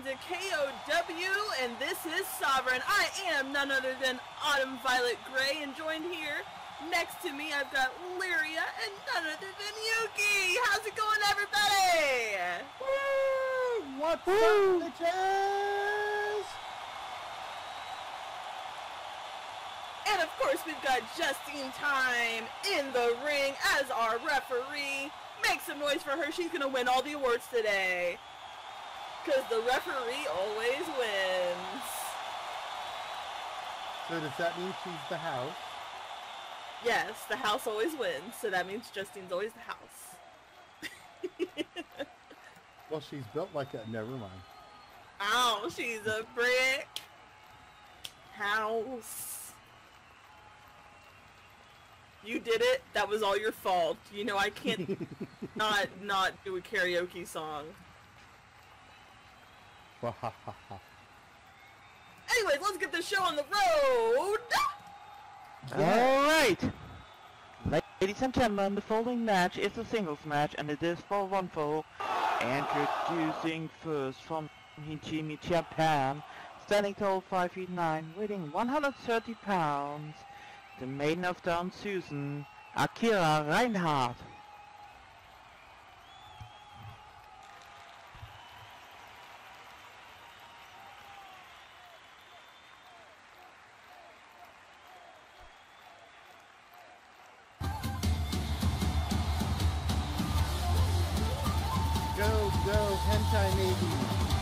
to KOW, and this is Sovereign. I am none other than Autumn Violet Gray, and joined here next to me, I've got Lyria, and none other than Yuki. How's it going, everybody? Woo! What's up, bitches? And of course, we've got Justine Time in the ring as our referee. Make some noise for her. She's gonna win all the awards today. Because the referee always wins. So does that mean she's the house? Yes, the house always wins. So that means Justine's always the house. Well, she's built like a... Never mind. Oh, she's a brick house. You did it. That was all your fault. You know, I can't not do a karaoke song. Anyways, let's get this show on the road. Alright! Ladies and gentlemen, the following match is a singles match and it is for one fall. Introducing first from Hijimi, Japan, standing tall 5 feet 9, weighing 130 pounds. The maiden of Down Susan, Akira Reinhardt. Go, hentai maybe.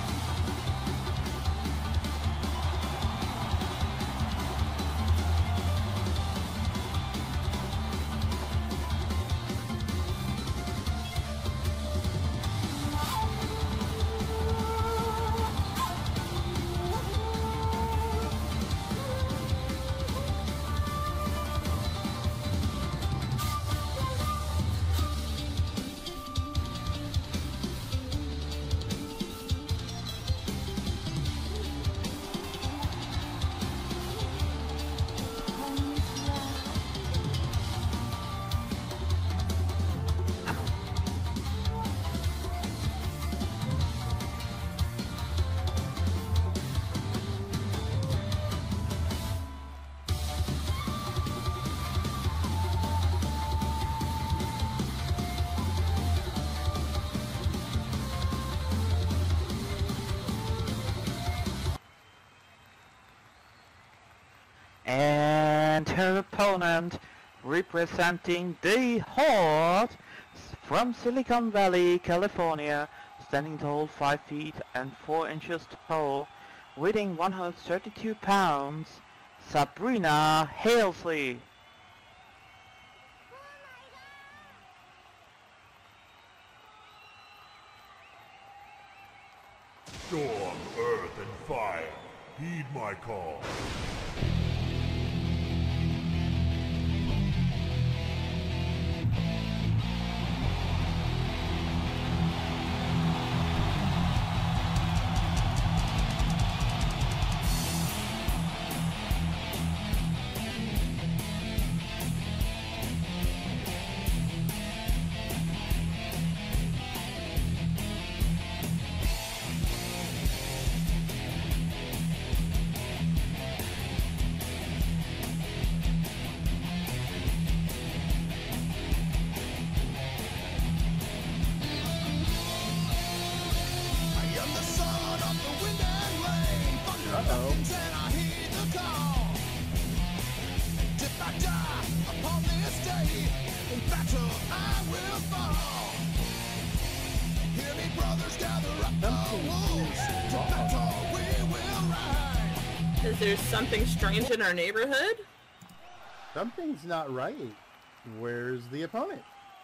And her opponent, representing the Horde from Silicon Valley, California, standing tall 5 feet and 4 inches tall, weighing 132 pounds, Sabrina Halsey. Storm, earth, and fire, heed my call. Is there something strange in our neighborhood? Something's not right. Where's the opponent?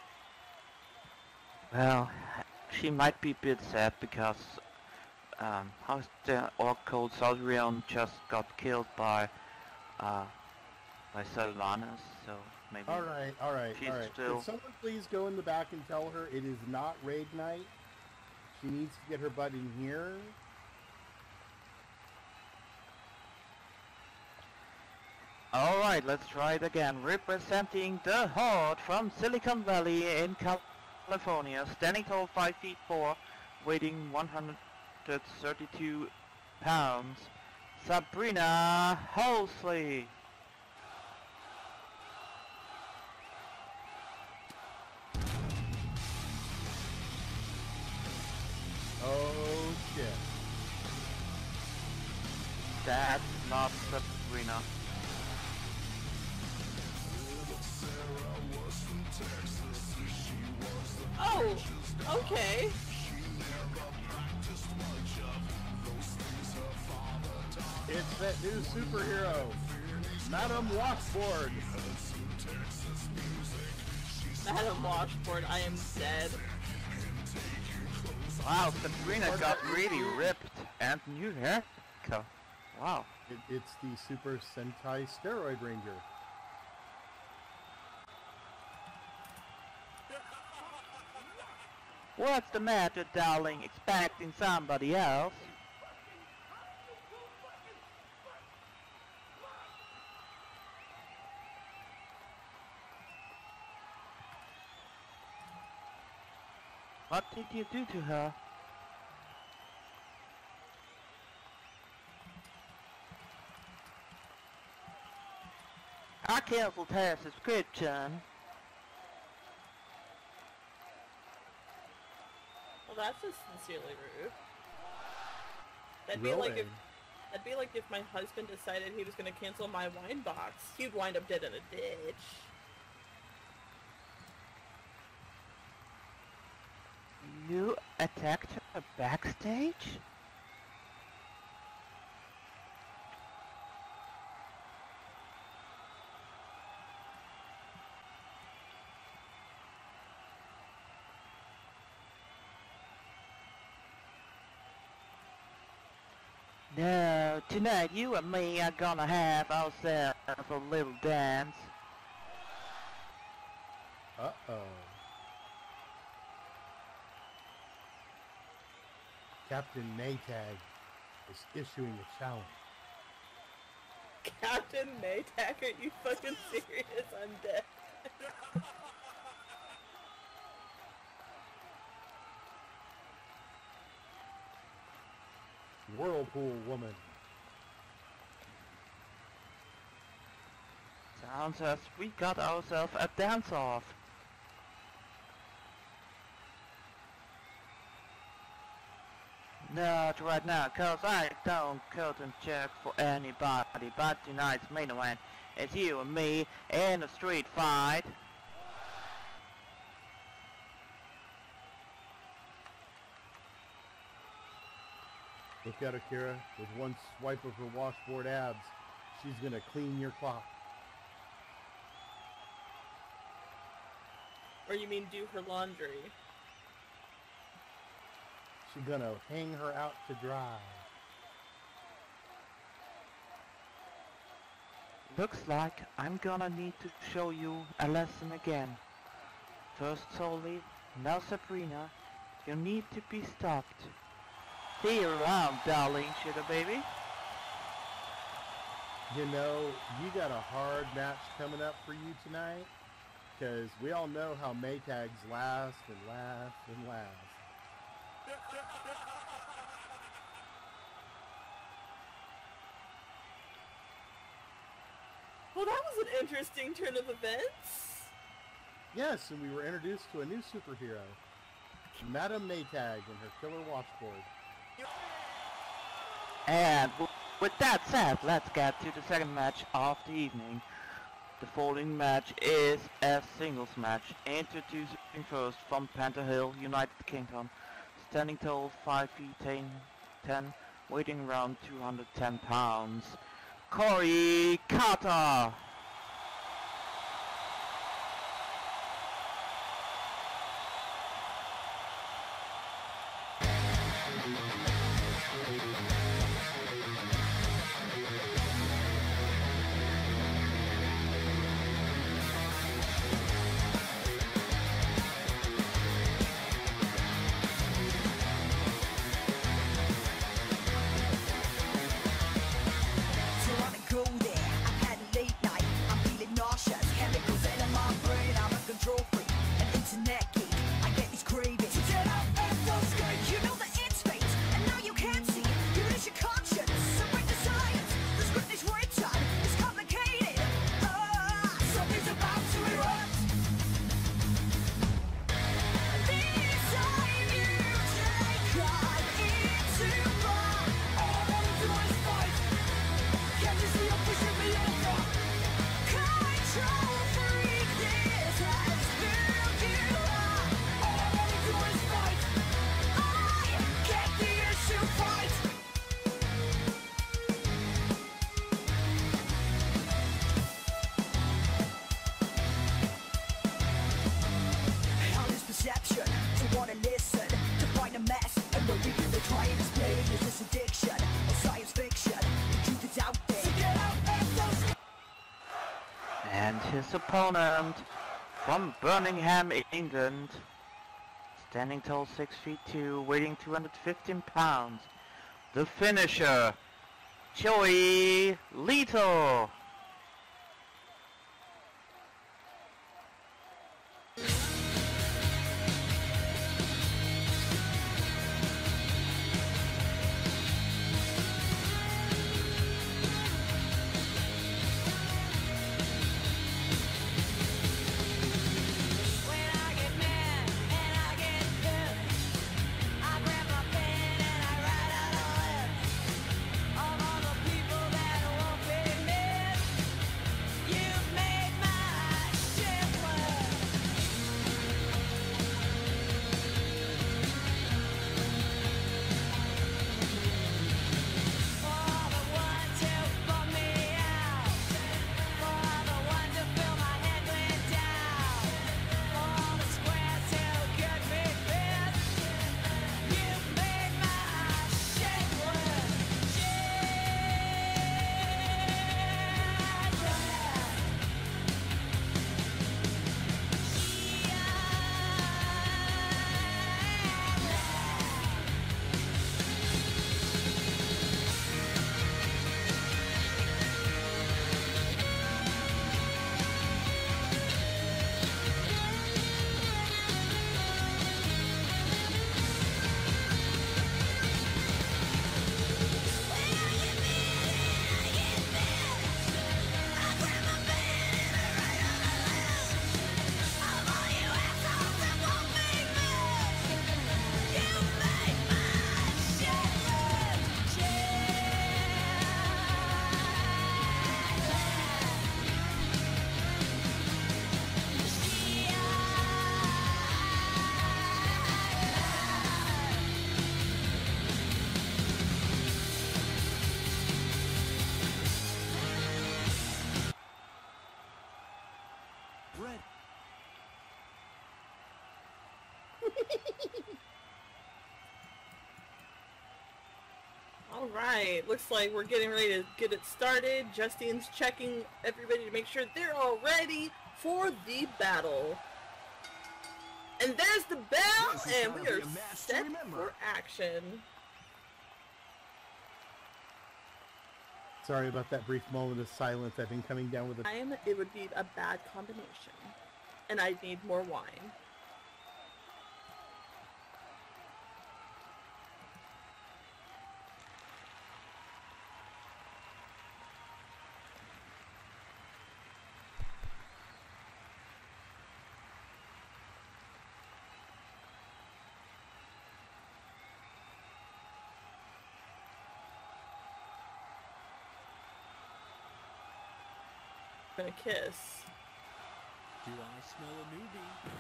Well, she might be a bit sad because how's the orc called Saldrion just got killed by Sylvanas, so maybe. Alright. Still... Can someone please go in the back and tell her it is not raid night? She needs to get her butt in here. Alright, let's try it again. Representing the Horde from Silicon Valley in California, standing tall 5 feet 4, weighing 130 132 pounds, Sabrina Halsley. Oh shit. That's not Sabrina. Oh, okay. It's that new superhero, Madam Washboard. Madam Washboard, I am dead. Wow, Sabrina got really ripped and new haircut. Wow. It's the Super Sentai Steroid Ranger. What's the matter, darling? Expecting somebody else? What did you do to her? I canceled her subscription. Well, that's just sincerely rude. That'd Really? be like if my husband decided he was going to cancel my wine box. He'd wind up dead in a ditch. You attacked her backstage? No, tonight you and me are gonna have ourselves a little dance. Uh-oh. Captain Maytag is issuing a challenge. Captain Maytag, are you fucking serious? I'm dead. Whirlpool Woman. Sounds as we got ourselves a dance-off. Not right now, cause I don't curtain check for anybody, but tonight's main event is you and me in a street fight. Look at Akira. With one swipe of her washboard abs, she's gonna clean your clock. Or you mean do her laundry? She's gonna hang her out to dry. Looks like I'm gonna need to show you a lesson again. First Soli, now Sabrina, you need to be stopped. See you around, darling sugar baby. You know, you got a hard match coming up for you tonight, because we all know how Maytags last and last and last. Well, that was an interesting turn of events. Yes, and we were introduced to a new superhero, Madam Maytag and her killer watchboard. And with that said, let's get to the second match of the evening. The following match is a singles match. Introducing first from Panther Hill, United Kingdom. Standing tall, 5 feet 10, weighing around 210 pounds. Corey Carter! So I go there, I've had a late night. And his opponent from Birmingham, England, standing tall, 6'2", weighing 215 pounds, the finisher, Joey Lito. Alright, looks like we're getting ready to get it started. Justine's checking everybody to make sure they're all ready for the battle. And there's the bell, and we are set for action. Sorry about that brief moment of silence. I've been coming down with a... It would be a bad combination. And I'd need more wine. Gonna kiss. Do I smell a newbie?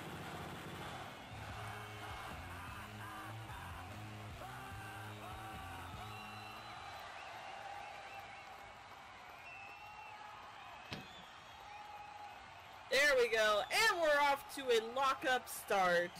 There we go, and we're off to a lockup start.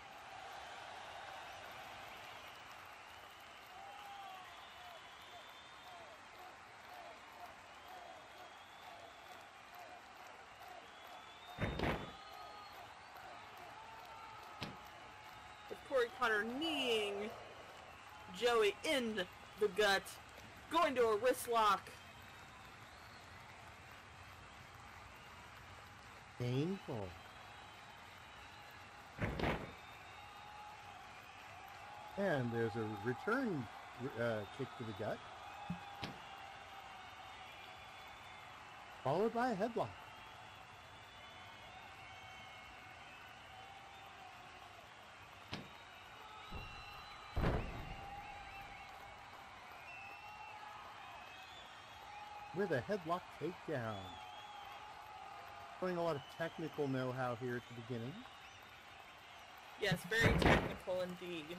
Corey Connor kneeing Joey in the gut, going to a wrist lock. Painful. And there's a return kick to the gut, followed by a headlock. With a headlock takedown. Showing a lot of technical know-how here at the beginning. Yes, very technical indeed.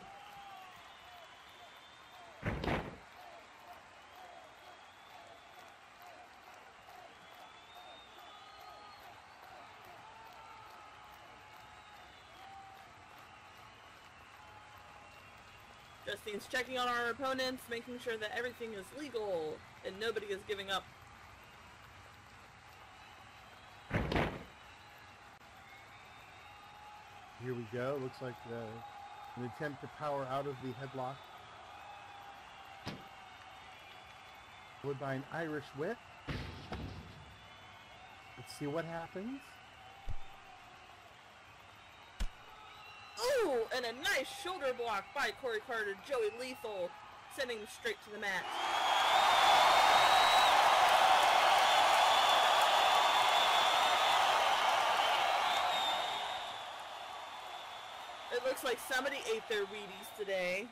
Justine's checking on our opponents, making sure that everything is legal and nobody is giving up. Here we go. Looks like an attempt to power out of the headlock. Followed by an Irish whip. Let's see what happens. Ooh, and a nice shoulder block by Corey Carter. Joey Lethal sending him straight to the mat. It looks like somebody ate their Wheaties today.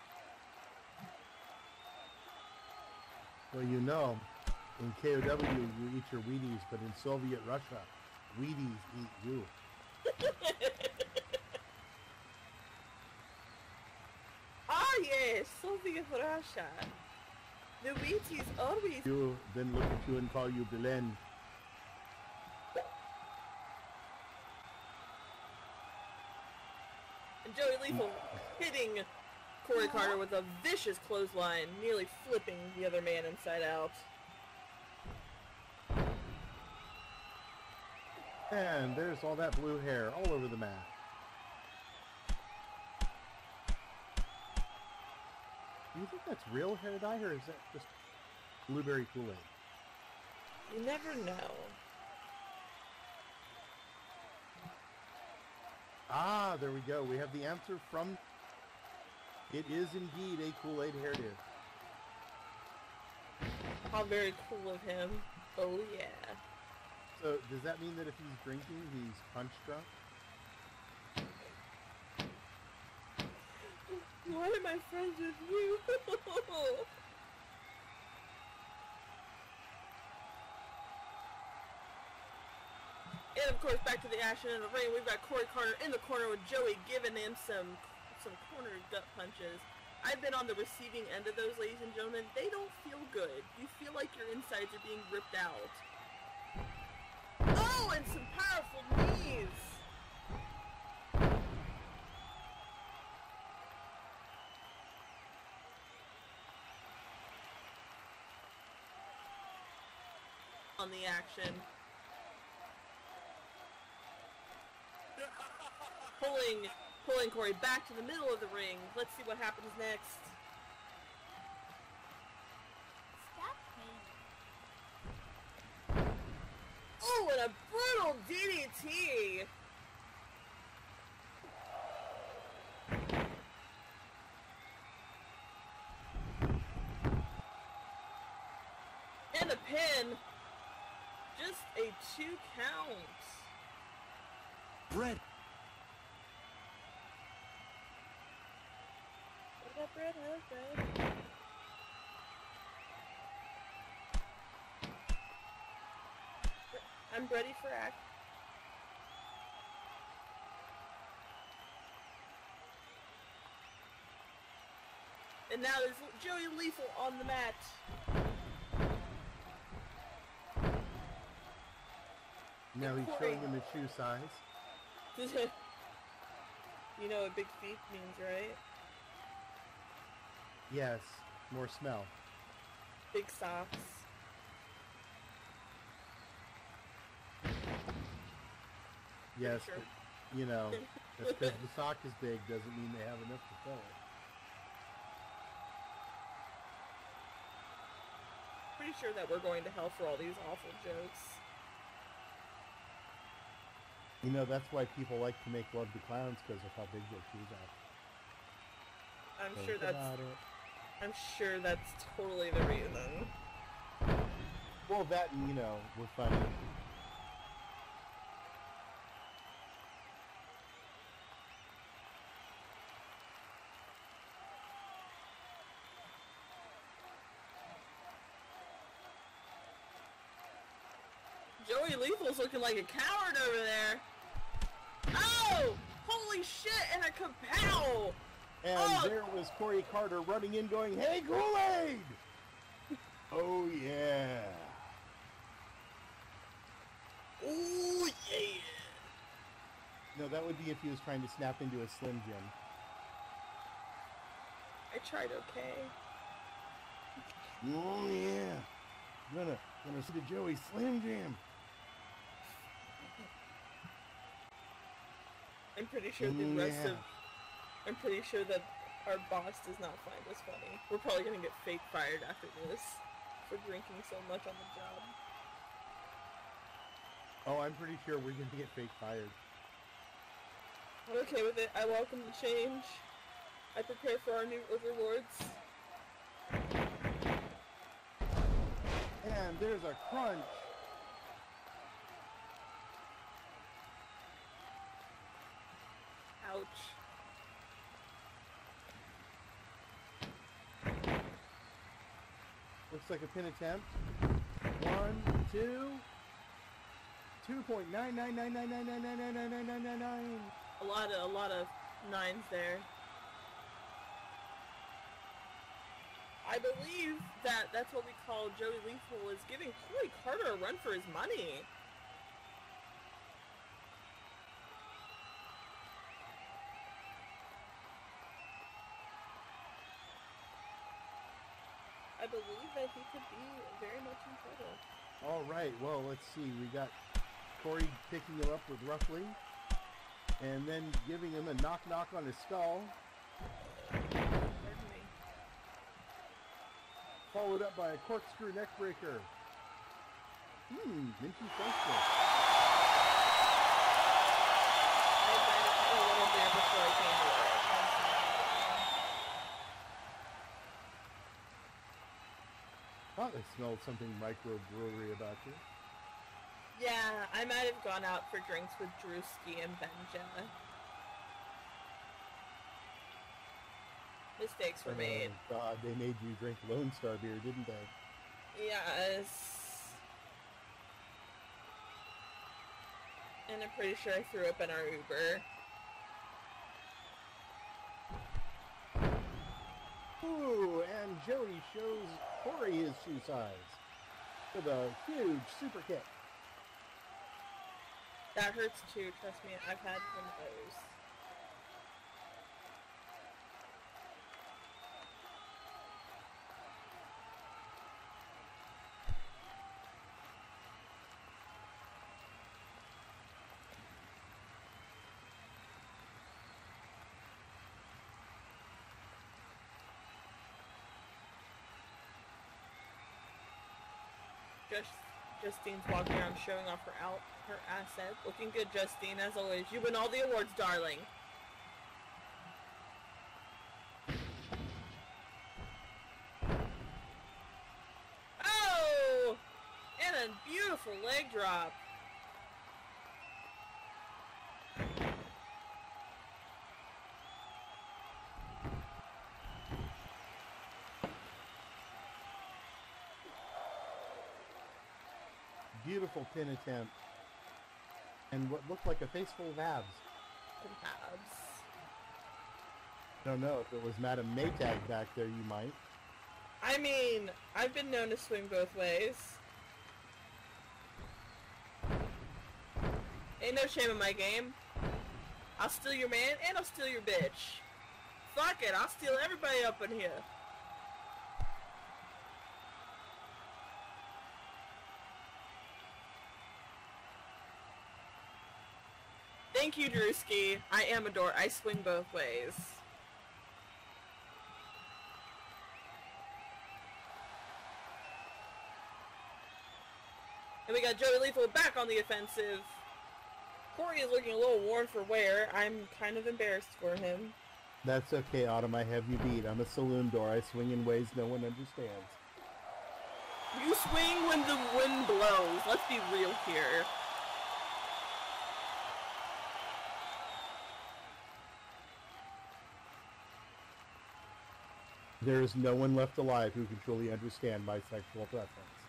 Well, you know, in KOW you eat your Wheaties, but in Soviet Russia, Wheaties eat you. Ah yes, Soviet Russia. The Wheaties always... You then look at you and call you Belen. And Joey Lethal hitting Corey Carter with a vicious clothesline, nearly flipping the other man inside out. And there's all that blue hair all over the mat. Do you think that's real hair dye, or is that just blueberry Kool-Aid? You never know. Ah, there we go. We have the answer from... It is indeed a Kool-Aid hairdo. How very cool of him. Oh yeah. So, does that mean that if he's drinking, he's punch drunk? Why am I friends with you? And of course, back to the action in the ring. We've got Corey Carter in the corner with Joey giving him some corner gut punches. I've been on the receiving end of those, ladies and gentlemen. They don't feel good. You feel like your insides are being ripped out. Oh, and some powerful knees. On the action. Pulling Corey back to the middle of the ring. Let's see what happens next. Oh, and a brutal DDT. And a pin. Just a 2 count. Brett. What up, Brett? How's Brett? I'm ready for act. And now there's Joey Lethal on the mat. Now he's showing him his shoe size. You know what big feet means, right? Yes, more smell. Big socks. Yes, Sure. but, you know, just because the sock is big doesn't mean they have enough to fill it. Pretty sure that we're going to hell for all these awful jokes. You know, that's why people like to make love to clowns, because of how big their shoes are. I'm Think sure that's about it. I'm sure that's totally the reason. Well, that and, you know, we're funny. Joey Lethal's looking like a coward over there. Oh! Holy shit! And a kapow! And Oh! there was Corey Carter running in going, "Hey, Kool-Aid!" Oh, yeah. Oh yeah! No, that would be if he was trying to snap into a Slim Jim. I tried okay. Oh, yeah. Gonna see the Joey Slim Jim. I I'm pretty sure I'm pretty sure that our boss does not find us funny. We're probably gonna get fake fired after this for drinking so much on the job. Oh, I'm pretty sure we're gonna get fake fired. I'm okay with it. I welcome the change. I prepare for our new overlords. And there's a crunch. Ouch. Looks like a pin attempt. 1, 2. 2.99999999999. A lot of nines there. I believe that's what we call Joey Lethal is giving Corey Carter a run for his money. I believe that he could be very much in trouble. All right, well, let's see. We got Corey picking him up with roughly, and then giving him a knock on his skull. Pardon me. Followed up by a corkscrew neck breaker. Minty French. I might have had a little beer before I came to work. Thought I smelled something microbrewery about you. Yeah, I might have gone out for drinks with Drewski and Benja. Mistakes were made. Oh, God, they made you drink Lone Star beer, didn't they? Yes. And I'm pretty sure I threw up in our Uber. Ooh, and Joey shows Corey his shoe size with a huge super kick. That hurts too, trust me, I've had one of those. Justine's walking around showing off her assets. Looking good, Justine, as always. You win all the awards, darling. Oh! And a beautiful leg drop. Beautiful pin attempt. And what looked like a face full of abs. Abs. Don't know if it was Madam Maytag back there, you might. I mean, I've been known to swing both ways. Ain't no shame in my game. I'll steal your man and I'll steal your bitch. Fuck it, I'll steal everybody up in here. Thank you, Drewski. I am adored. I swing both ways. And we got Joey Lethal back on the offensive. Corey is looking a little worn for wear. I'm kind of embarrassed for him. That's okay, Autumn. I have you beat. I'm a saloon door. I swing in ways no one understands. You swing when the wind blows. Let's be real here. There is no one left alive who can truly understand my sexual preference.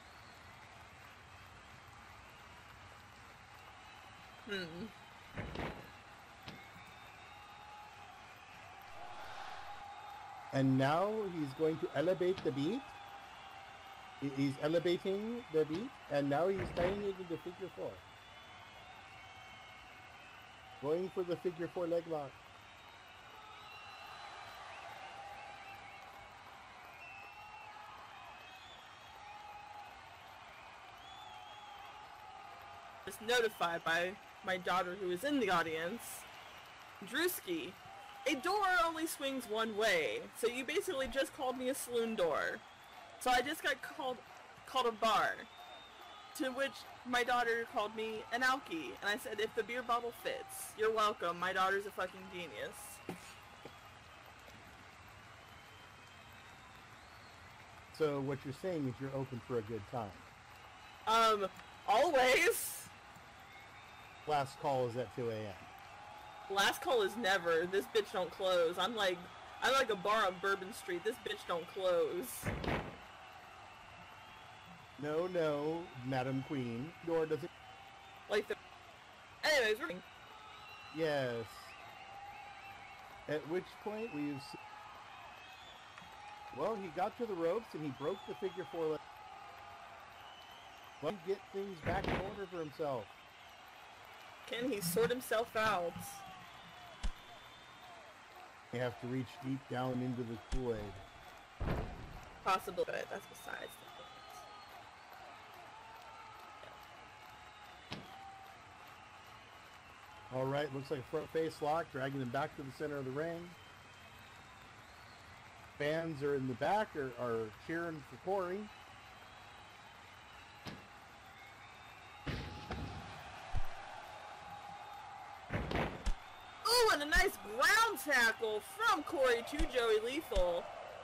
And now he's going to elevate the beat. He's elevating the beat, and now he's tying it into figure four. Going for the figure four leg lock. Was notified by my daughter who is in the audience Drewski, a door only swings one way, so you basically just called me a saloon door. So I just got called a bar, to which my daughter called me an alky, and I said, if the beer bottle fits, you're welcome, my daughter's a fucking genius. So what you're saying is you're open for a good time. Always. Last call is at 2 a.m. Last call is never. This bitch don't close. I'm like a bar on Bourbon Street. This bitch don't close. No, Madam Queen. Door doesn't... Like the... Anyways, we're... Yes. At which point we've... Well, he got to the ropes and he broke the figure 4 leg. Let him get things back in order for himself. Can he sort himself out? You have to reach deep down into the Kool-Aid. Possible, but that's besides the point. Alright, looks like a front face lock, dragging him back to the center of the ring. Fans are in the back, are cheering for Corey. Ooh, and a nice ground tackle from Corey to Joey Lethal.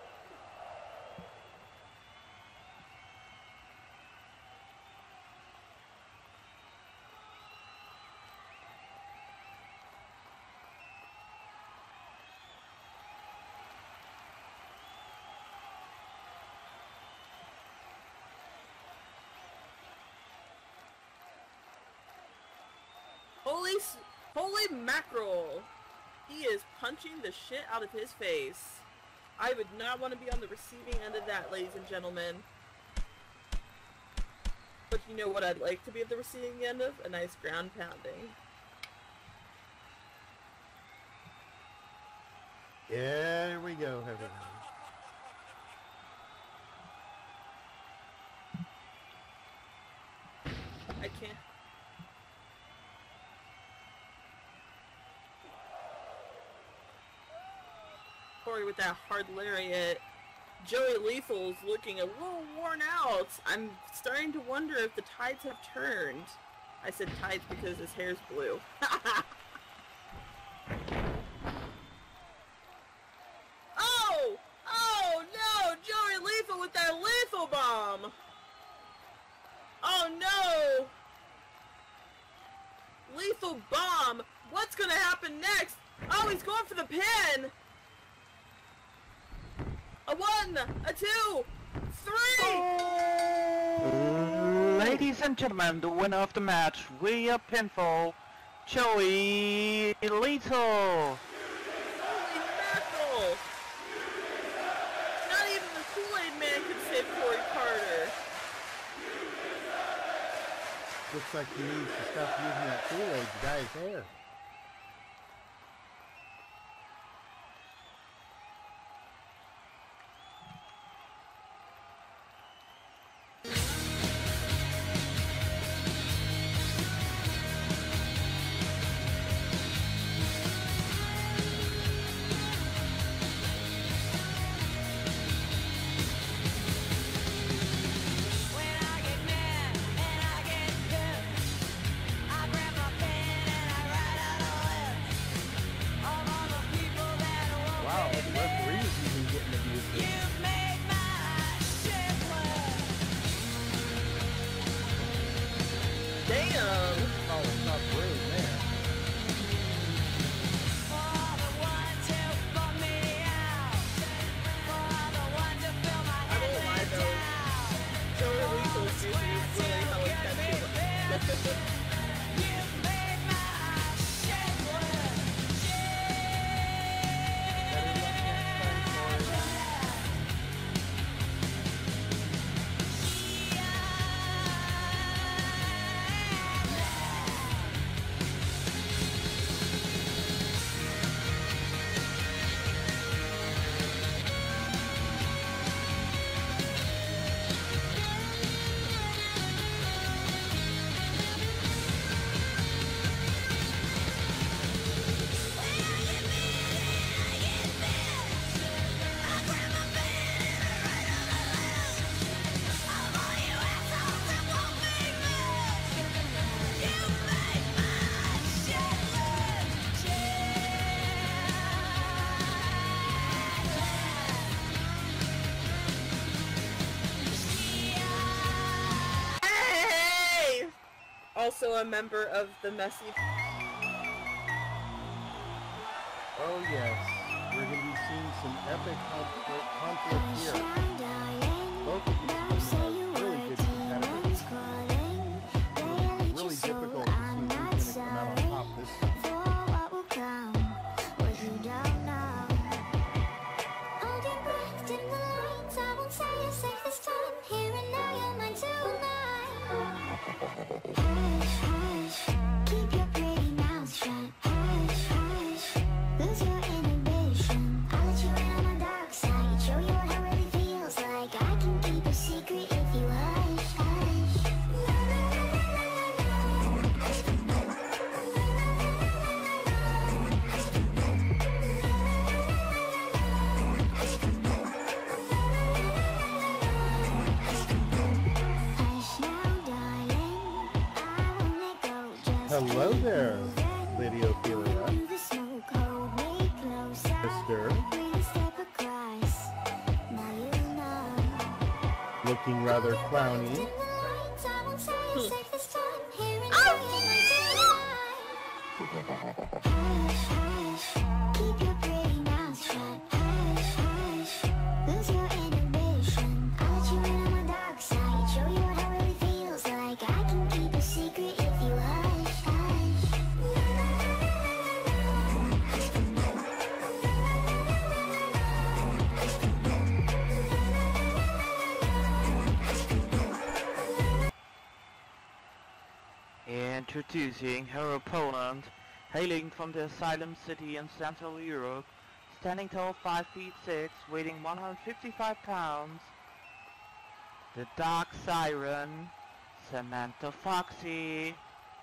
Holy mackerel! He is punching the shit out of his face. I would not want to be on the receiving end of that, ladies and gentlemen. But you know what I'd like to be at the receiving end of? A nice ground pounding. Yeah, here we go, everybody. I can't... Corey with that hard lariat. Joey Lethal's looking a little worn out. I'm starting to wonder if the tides have turned. I said tides because his hair's blue. Oh! Oh no! Joey Lethal with that lethal bomb! Oh no! Lethal bomb! What's gonna happen next? Oh, he's going for the pin! A 1, a 2, 3! Ladies and gentlemen, the winner of the match via pinfall, Joey Lethal. Holy mackerel! Not even the Kool-Aid Man could save Corey Carter. Looks like he needs to stop using that Kool-Aid to dye his hair. When I get mad and I get pissed, I grab my pen and I write also a member of the Messy. Oh yes, we're going to be seeing some epic conflict here. Both of these teams are really good competitors. It'll be really difficult to see who's going to come out on top this time. Keep your pretty mouth shut. Hush, hush. Lose your inhibition. I'll let you in on my dark side. Show you what it really feels like. I can keep a secret if you hush, hush. Hush now, darling. I won't let go. Just Hello keep there, moving. Lady Ophelia. Through the smoke, hold me closer. Mister. We step across. Now you know. Looking rather clowny. Keep your pretty mouth shut. Hush, hush. Lose your inhibition. I'll let you in on my dark side. Show you what it really feels like. I can keep a secret if you hush, hush. Introducing her opponent, hailing from the Asylum City in Central Europe, standing tall 5 feet 6, weighing 155 pounds, the Dark Siren, Samantha Foxy.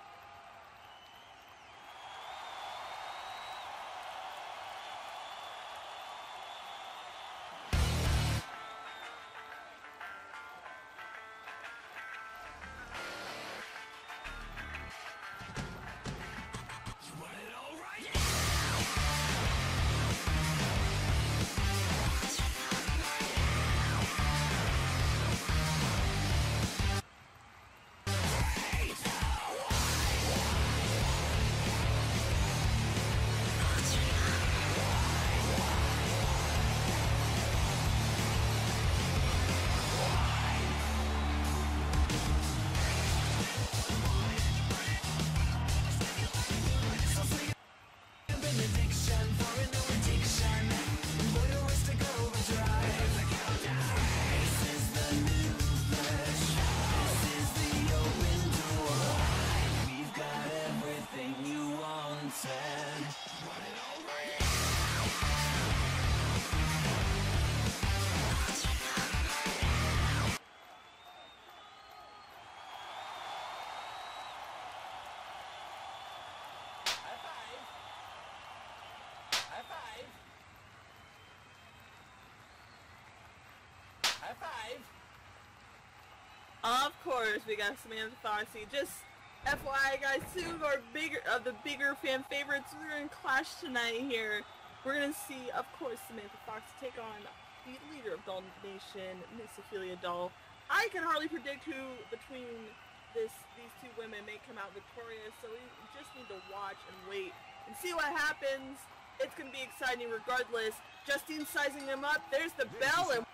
Of course, we got Samantha Foxy. Just FYI, guys, two of our bigger fan favorites. We're gonna clash tonight here. We're gonna see, of course, Samantha Foxy take on the leader of Doll Nation, Miss Ophelia Doll. I can hardly predict who between these two women may come out victorious, so we just need to watch and wait and see what happens. It's gonna be exciting regardless. Justine's sizing them up. There's the bell, and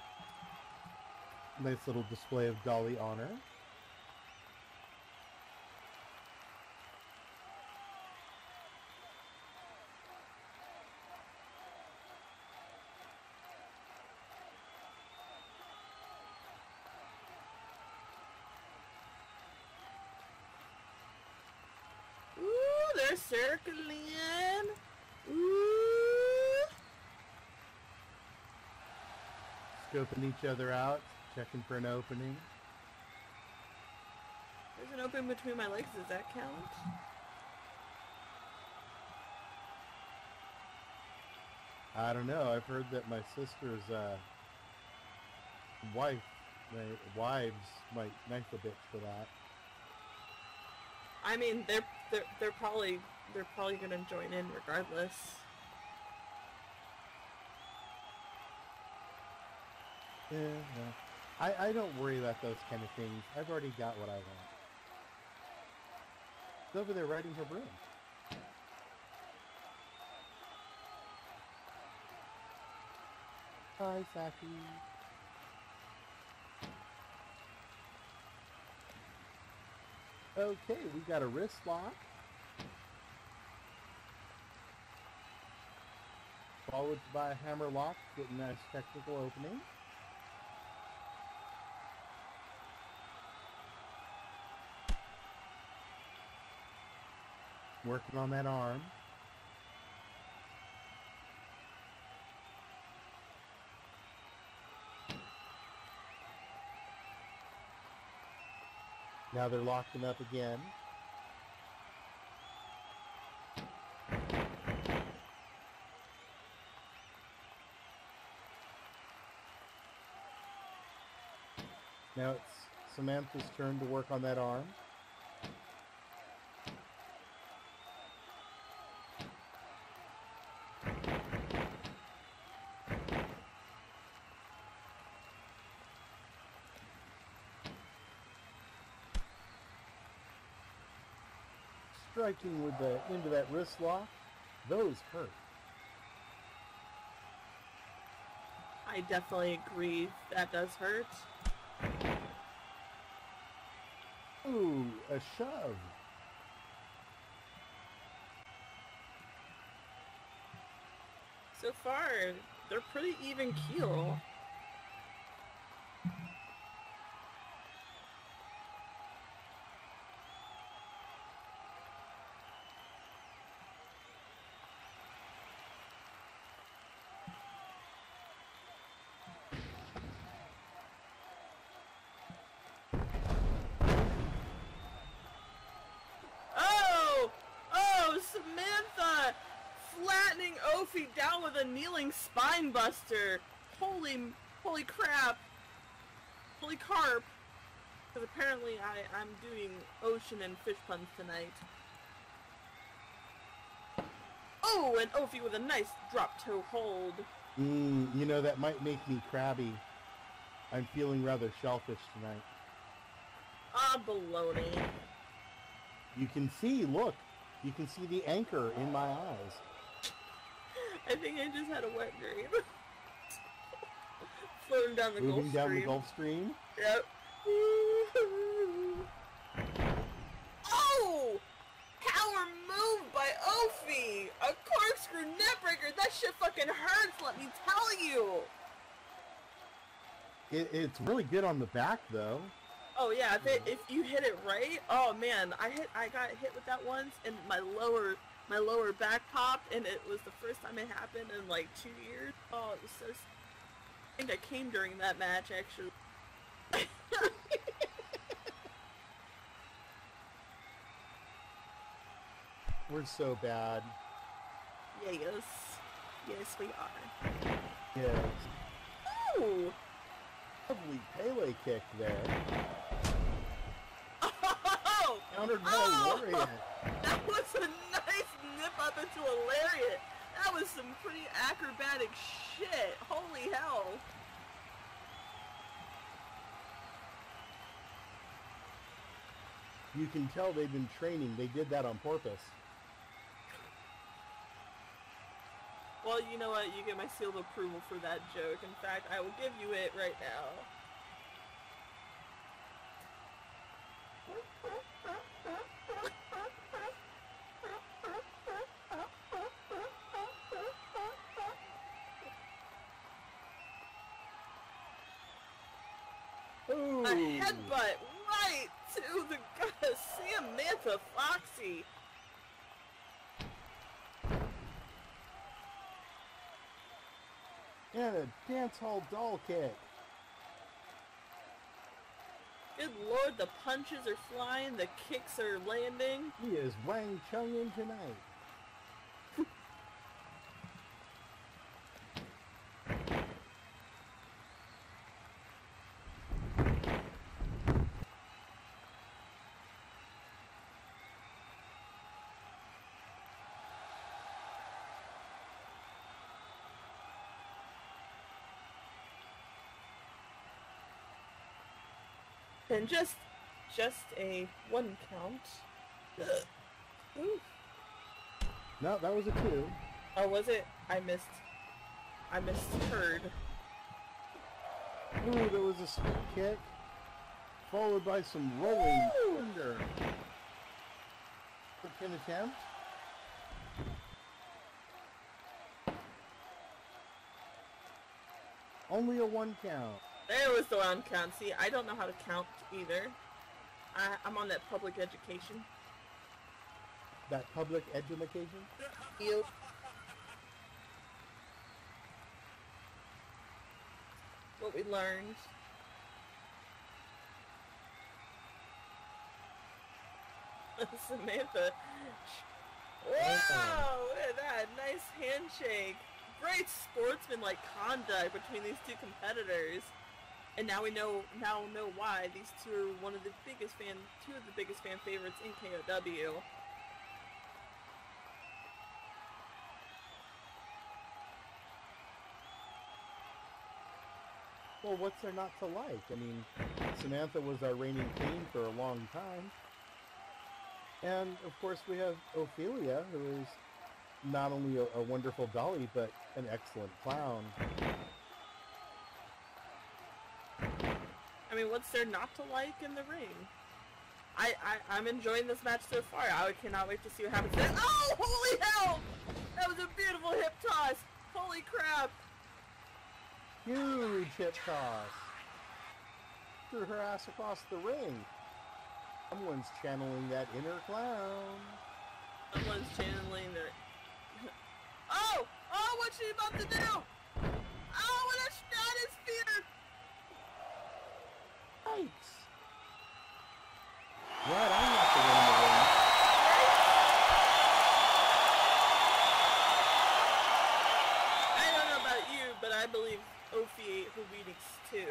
Nice little display of Dolly honor. ooh, they're circling. Ooh. Scoping each other out, checking for an opening. There's an opening between my legs. Does that count? I don't know. I've heard that my sister's wives might knife a bitch for that. I mean, they're probably gonna join in regardless. Yeah, no. I don't worry about those kind of things. I've already got what I want. She's over there riding her broom. Hi, Saki. Okay, we got a wrist lock. Followed by a hammer lock, getting a nice technical opening. Working on that arm. Now they're locking up again. Now it's Samantha's turn to work on that arm. Striking with the into that wrist lock, those hurt. I definitely agree. That does hurt. Ooh, a shove. So far, they're pretty even keel. Oh, Samantha flattening Ophi down with a kneeling spine buster. Holy crap. Holy carp. Because apparently I'm doing ocean and fish puns tonight. Oh, and Ophi with a nice drop toe hold. You know, that might make me crabby. I'm feeling rather shellfish tonight. Ah, baloney. You can see, look, you can see the anchor in my eyes. I think I just had a wet dream. Floating down the Gulf Moving Stream. down the Gulf Stream. Yep. Oh! Power move by Ophi! A corkscrew neckbreaker! That shit fucking hurts, let me tell you! It's really good on the back, though. Oh yeah, if you hit it right, oh man, I got hit with that once, and my lower back popped, and it was the first time it happened in like 2 years. Oh, it was so. I think I came during that match actually. We're so bad. Yes, yes we are. Yes. Ooh. Lovely Pele kick there. Oh! Countered by Oh! Lariat. That was a nice nip up into a lariat. That was some pretty acrobatic shit. Holy hell. You can tell they've been training. They did that on purpose. Well, you know what? You get my seal of approval for that joke. In fact, I will give you it right now. Ooh. A headbutt right to the Samantha Foxy. And a dance hall doll kick. Good lord, the punches are flying, the kicks are landing. He is Wang Chung in tonight. And just a one count. Ooh. No, that was a 2. Oh, was it? I misheard. Ooh, there was a sweet kick, followed by some rolling Woo! thunder. The pin attempt. Only a 1 count. There was the 1 count. See, I don't know how to count either. I'm on that public education. That public education. Yep. What we learned. Samantha. Wow! Look at that. Nice handshake. Great sportsmanlike conduct between these two competitors. And now we know why these two are two of the biggest fan favorites in KOW. Well, what's there not to like? I mean, Samantha was our reigning queen for a long time. And, of course, we have Ophelia, who is not only a wonderful dolly, but an excellent clown. I mean, what's there not to like in the ring? I'm enjoying this match so far. I cannot wait to see what happens next. Oh, holy hell! That was a beautiful hip toss. Holy crap. Huge hip toss. Threw her ass across the ring. Someone's channeling that inner clown. Someone's channeling their... Oh! Oh, what's she about to do? Oh, what a stratosphere! Yikes. Glad I'm not the one in the ring. I don't know about you, but I believe Ophi ate her Wheaties too.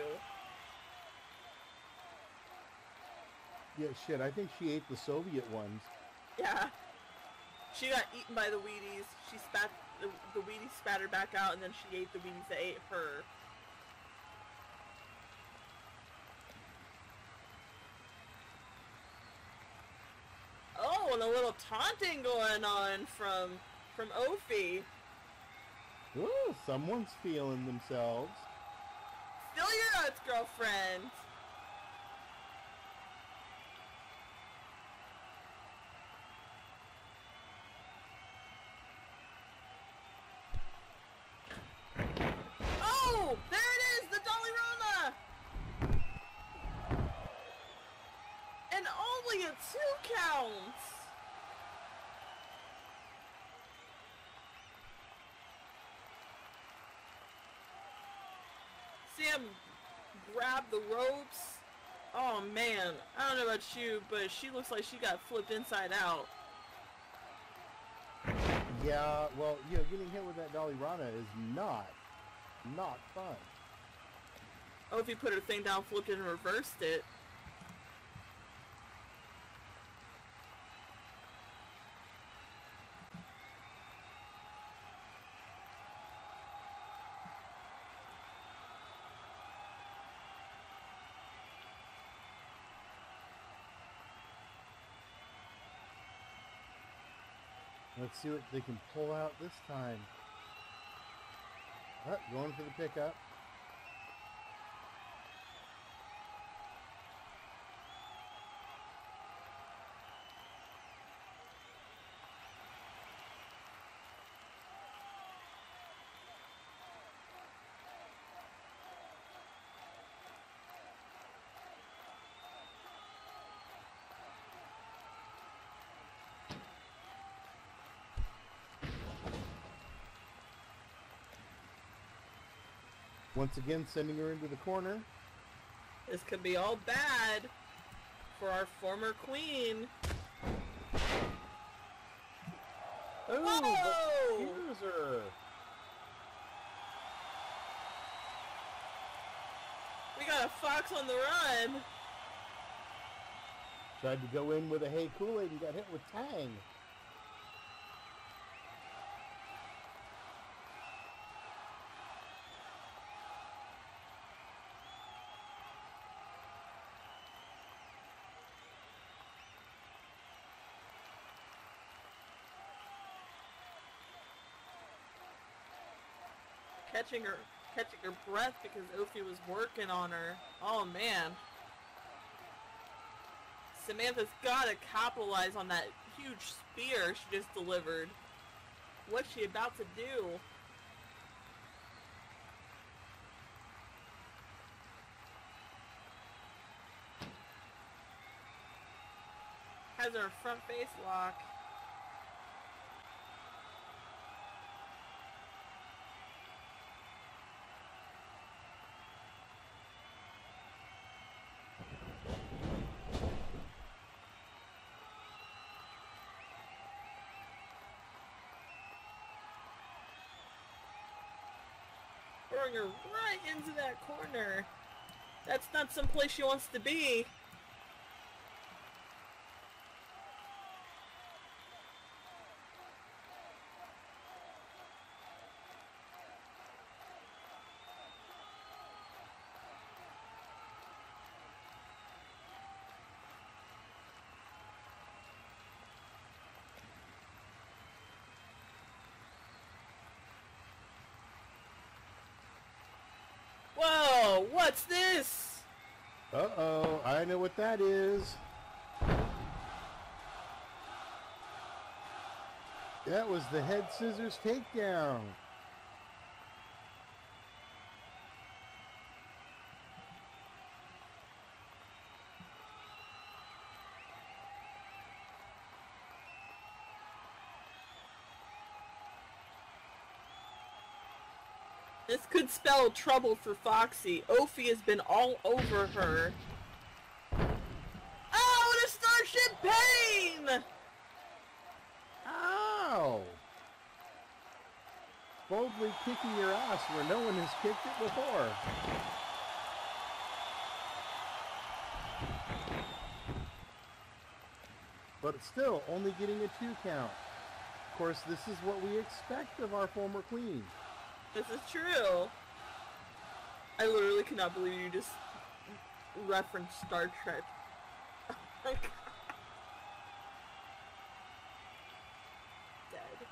Yeah, shit, I think she ate the Soviet ones. Yeah. She got eaten by the Wheaties. She spat... The Wheaties spat her back out, and then she ate the Wheaties that ate her. Oh, and a little taunting going on from Ophi. Ooh, someone's feeling themselves. Still your oats, girlfriend. Oh, there it is, the Dolly Rama. And only a 2 counts. Sam grabbed the ropes. Oh man, I don't know about you, but she looks like she got flipped inside out. Yeah, well, you know, getting hit with that Dolly Rana is not fun. Oh, if you put her thing down, flipped it, and reversed it. Let's see what they can pull out this time. Oh, going for the pickup. Once again, sending her into the corner. This could be all bad for our former queen. Oh, here's her. We got a fox on the run. Tried to go in with a Hey Kool-Aid and got hit with Tang. catching her breath because Ophi was working on her. Oh man. Samantha's gotta capitalize on that huge spear she just delivered. What's she about to do? Has her front face lock. Throwing her right into that corner. That's not some place she wants to be. Whoa, what's this? Uh-oh, I know what that is. That was the head scissors takedown. This could spell trouble for Foxy. Ophi has been all over her. Oh, and a Starship Pain! Ow! Boldly kicking your ass where no one has kicked it before. But still, only getting a 2 count. Of course, this is what we expect of our former queen. This is true. I literally cannot believe you just referenced Star Trek. Oh my god. Dead.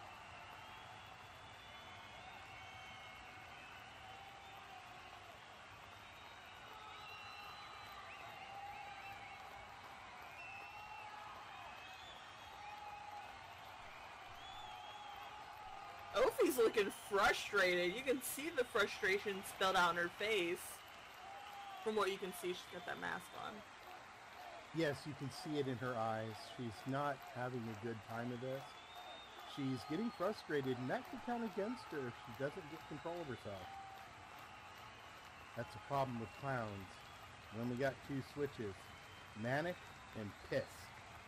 Ophi's looking frustrated. You can see the frustration spelled out in her face. From what you can see, she's got that mask on. Yes, you can see it in her eyes. She's not having a good time of this. She's getting frustrated, and that could count against her if she doesn't get control of herself. That's a problem with clowns. We only got 2 switches. Manic and pissed.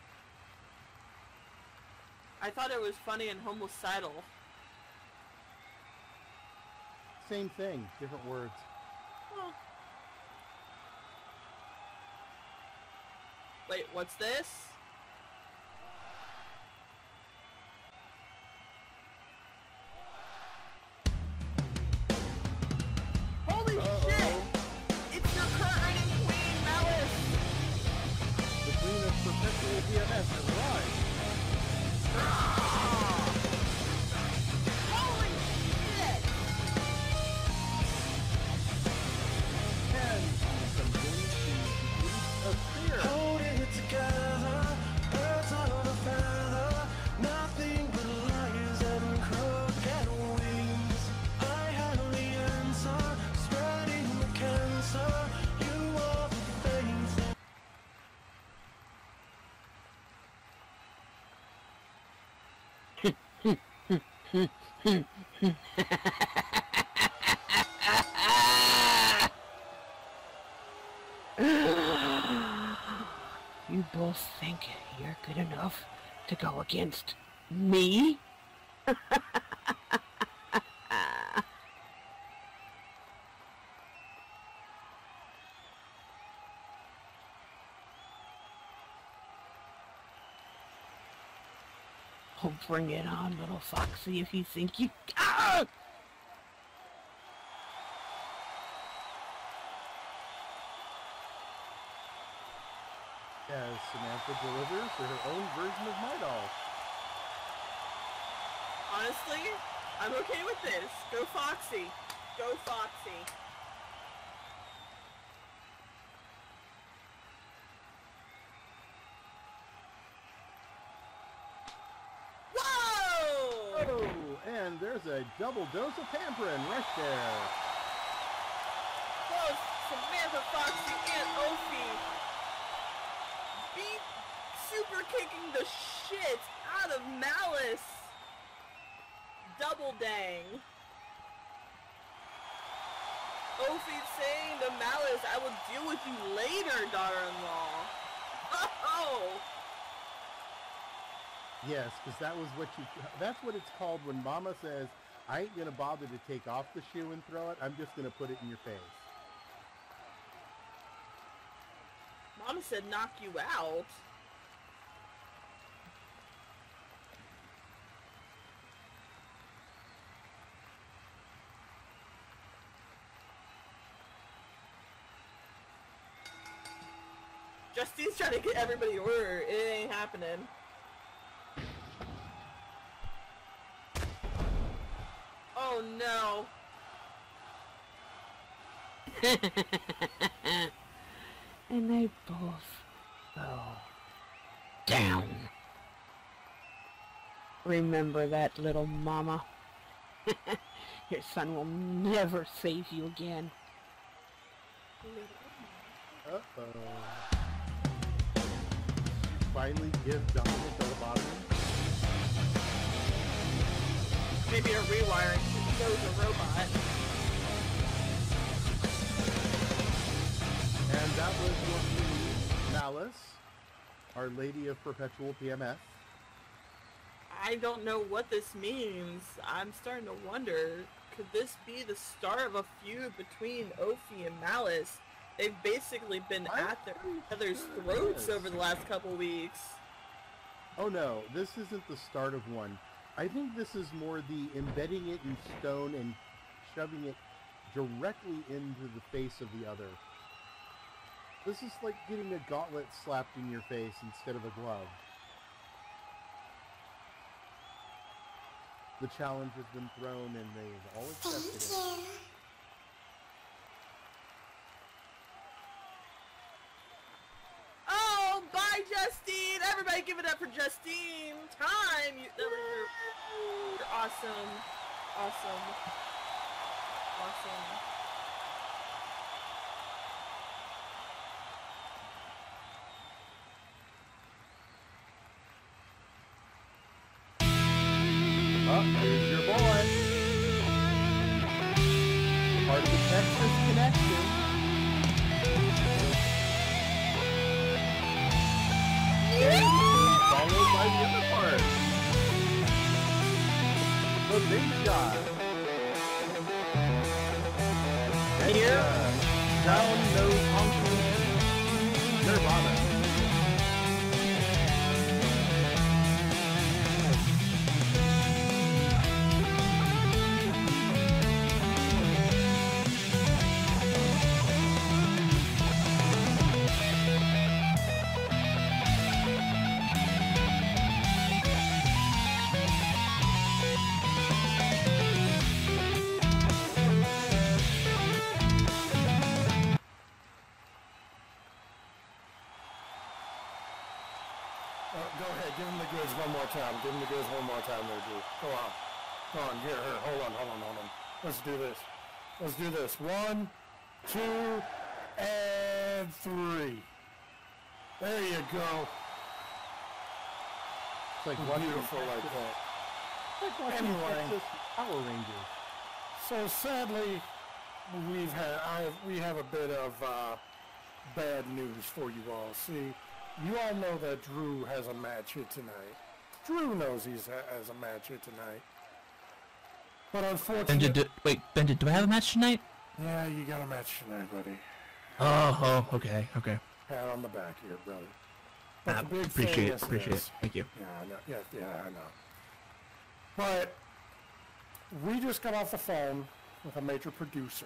I thought it was funny and homicidal. Same thing, different words. Well. Wait, what's this? Holy shit! It's your current queen, Malice! The queen of perpetual DMS has arrived. Holy shit! And some things to of fear. Holding it together, birds of a feather, nothing but lies and crooked wings. I have the answer, spreading the cancer. You are the things that You both think you're good enough to go against me? Oh, bring it on, little Foxy, if you think you... Ah! As Samantha delivers her own version of My Doll. Honestly, I'm okay with this. Go Foxy. Go Foxy. Whoa! Oh, and there's a double dose of Pamprin right there. Both Samantha Foxy and Ophi beat super kicking the shit out of Malice. Double dang. Ophi saying to Malice, I will deal with you later, daughter-in-law. Oh! Yes, because that's what it's called when Mama says, I ain't going to bother to take off the shoe and throw it. I'm just going to put it in your face. Mama said knock you out. Justine's trying to get everybody order. It ain't happening. Oh no. And they both go down. Remember that, little mama. Your son will never save you again. Uh-oh. Finally give Dominic a lobotomy. Maybe a rewiring. He knows a robot. And that was your queen, Malice, Our Lady of Perpetual PMS. I don't know what this means. I'm starting to wonder, could this be the start of a feud between Ophi and Malice? They've basically been at their other's throats over the last couple weeks. Oh no, this isn't the start of one. I think this is more the embedding it in stone and shoving it directly into the face of the other. This is like getting a gauntlet slapped in your face instead of a glove. The challenge has been thrown and they've all accepted it. Oh, bye, Justine! Everybody give it up for Justine! Time! You're awesome. Awesome. Awesome. Oh, here's your boy. Part of the Texas connection. Followed by the other part. The big shot. Here. Down nose honking. Nirvana. Go ahead, give him the goods one more time. Give him the goods one more time there, Drew. Go on. Go on, here, hold on. Let's do this. Let's do this. 1, 2, and 3. There you go. It's like watching Beautiful like that. Like watching Anyway. Texas Power Rangers. So sadly, we have a bit of bad news for you all. See, you all know that Drew has a match here tonight. Drew knows he has a match here tonight. But unfortunately... Bendit, do I have a match tonight? Yeah, you got a match tonight, buddy. Oh, okay. Pat on the back here, brother. But the big Appreciate thing it. is- Thank you. Yeah, I know. Yeah, I know. But we just got off the phone with a major producer.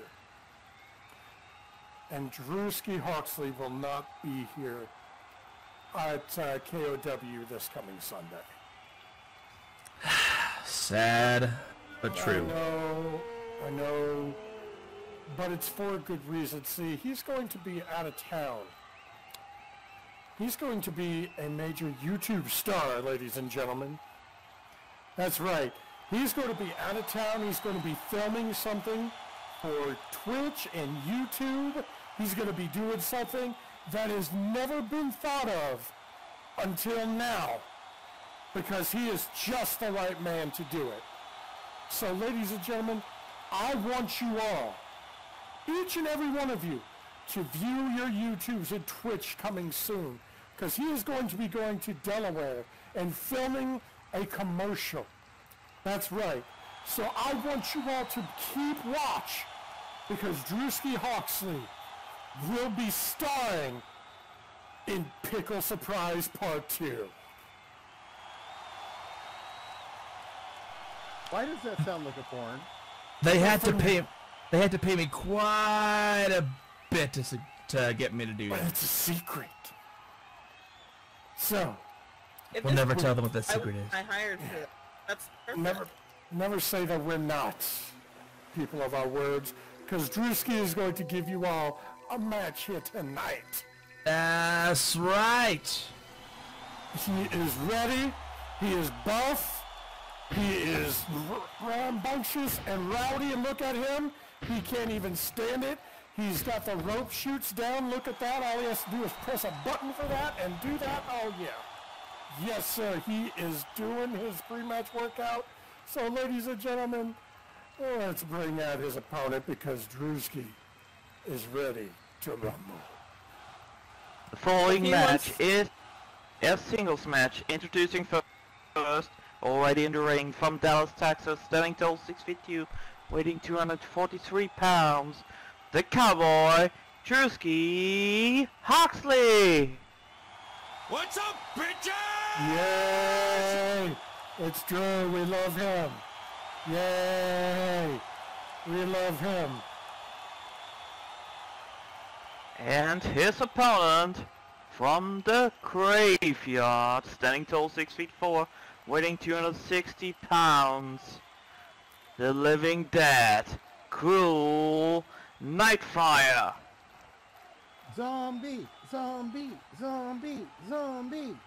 And Drewski Hawksley will not be here at KOW this coming Sunday. Sad. But true. I know, but it's for a good reason. See, he's going to be out of town. He's going to be a major YouTube star, ladies and gentlemen. That's right. He's going to be out of town. He's going to be filming something for Twitch and YouTube. He's going to be doing something that has never been thought of until now, because he is just the right man to do it. So, ladies and gentlemen, I want you all, each and every one of you, to view your YouTubes and Twitch coming soon, because he is going to be going to Delaware and filming a commercial. That's right. So I want you all to keep watch, because Drewski Hawksley will be starring in Pickle Surprise Part 2. Why does that sound like a porn? They had to pay me quite a bit to get me to do But that. it's a secret. So, If We'll this never was- tell them what the I secret would- is. I hired for that. That's perfect. never say that we're not people of our words, because Drewski is going to give you all a match here tonight. That's right. He is ready. He is buff. He is rambunctious and rowdy, and look at him. He can't even stand it. He's got the rope shoots down. Look at that. All he has to do is press a button for that and do that. Oh, yeah. Yes, sir. He is doing his pre-match workout. So, ladies and gentlemen, let's bring out his opponent, because Drewski is ready to rumble. The following He match wants- is a singles match. Introducing first, already in the ring from Dallas, Texas, standing tall 6'2", weighing 243 pounds, the Cowboy, Drewski Hawksley. What's up, bitches? Yay! It's Drew. We love him. Yay! We love him. And his opponent from the graveyard, standing tall 6'4", weighing 260 pounds, the Living Dead, Cruel Nightfire. Zombie, zombie, zombie, zombie.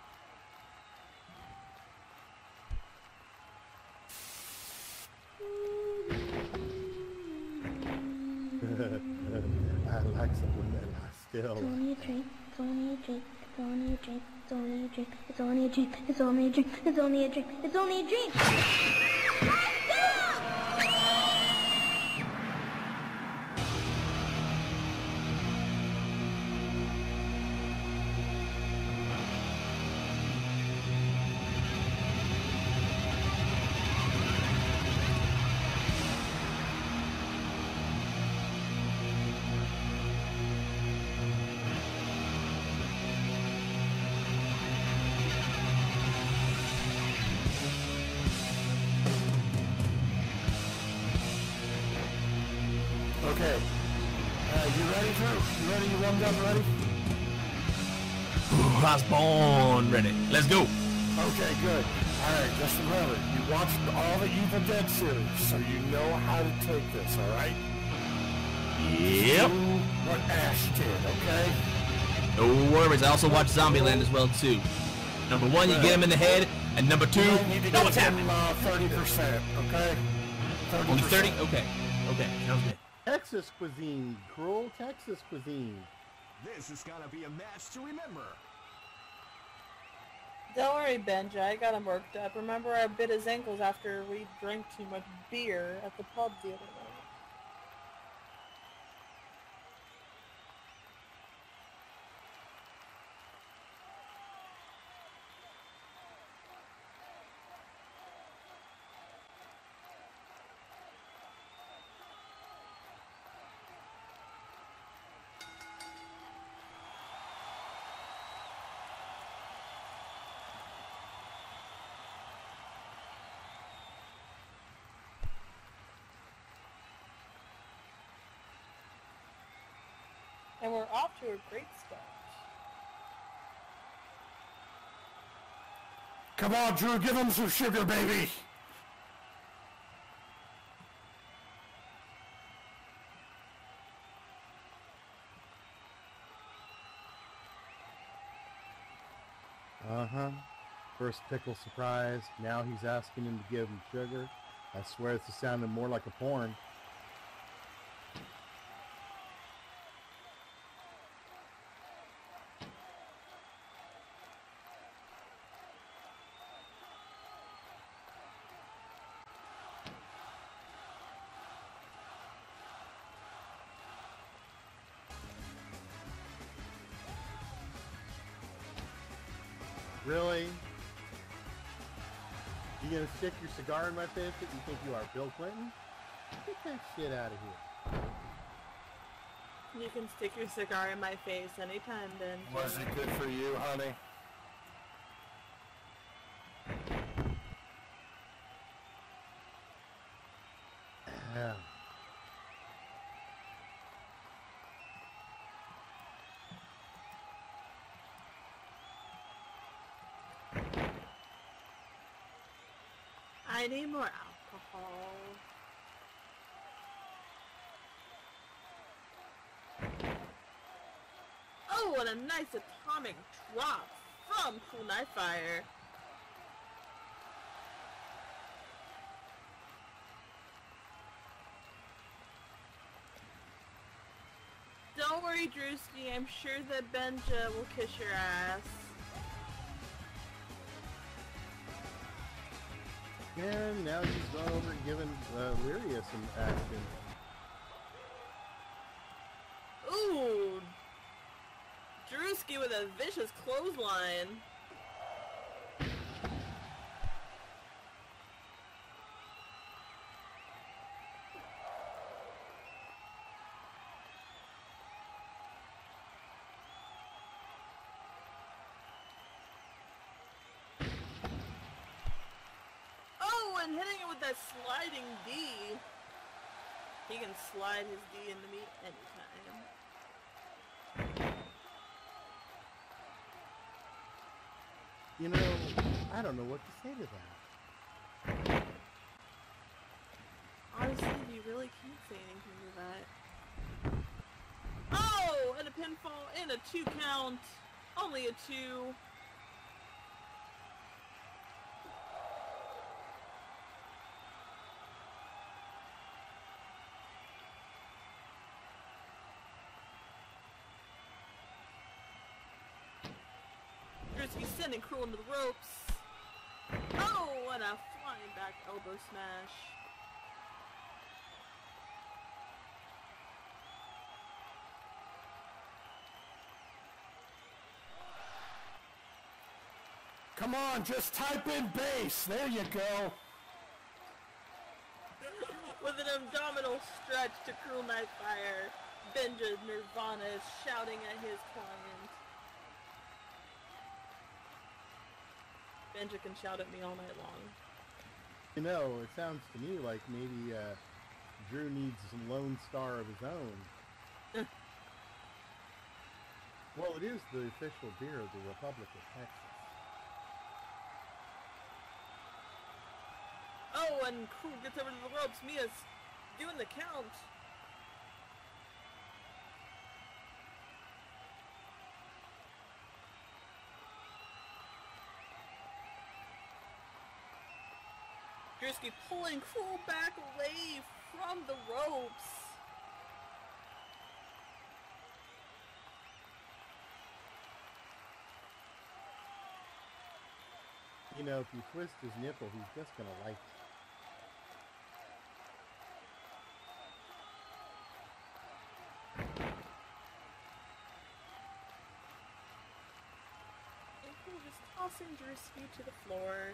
I like some women. I still. It's only a drink, it's only a drink, it's only a drink, it's only a drink, it's only a drink, it's only a drink, it's only a drink, it's only a drink. Okay. You ready, Drew? You ready? You warmed up? Ready? I was born ready. Let's go. Okay, good. All right, just remember, you watched all the Evil Dead series, so you know how to take this, all right? Yep. Do what Ash did, okay? No worries. I also watch Zombieland as well too. Number one, you get him in the head, and number two, You might need to know get what's happening. them 30%, okay? 30%. Only 30? Okay. Okay. Sounds good. Texas cuisine, cruel Texas cuisine. This is gonna be a match to remember. Don't worry, Benja. I got him worked up. Remember, I bit his ankles after we drank too much beer at the pub the other night. And we're off to a great start. Come on, Drew, give him some sugar, baby. first pickle surprise. Now he's asking him to give him sugar. I swear this is sounding more like a porn. Really? You gonna stick your cigar in my face that you think you are Bill Clinton? Get that shit out of here. You can stick your cigar in my face anytime, Ben. Was it good for you, honey? Yeah. I need more alcohol. Oh, and a nice atomic drop from Cool Nightfire. Don't worry, Drewski. I'm sure that Benja will kiss your ass. And now he's gone over and given Lyria some action. Ooh! Drewski with a vicious clothesline. Oh, and hitting it with that sliding D. He can slide his D into me anytime. You know, I don't know what to say to that. Honestly, you really can't say anything to that. Oh! And a pinfall and a 2 count. Only a 2. Drewski sending Cruel into the ropes. Oh, and a flying back elbow smash. Come on, just type in base. There you go. With an abdominal stretch to Cruel Nightfire, Benja Nirvana is shouting at his client. Benja can shout at me all night long. You know, it sounds to me like maybe Drew needs a Lone Star of his own. Well, it is the official beer of the Republic of Texas. Oh, and Cruel gets over to the ropes. Mia's doing the count. Drewski pulling Cruel back away from the ropes. You know, if you twist his nipple, he's just gonna like it. And Cruel just tossing Drewski to the floor.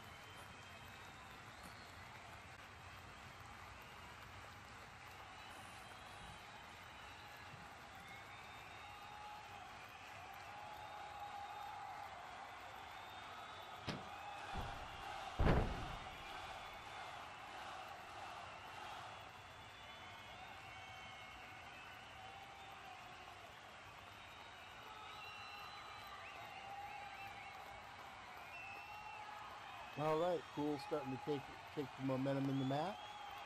All right, Cool starting to take the momentum in the match.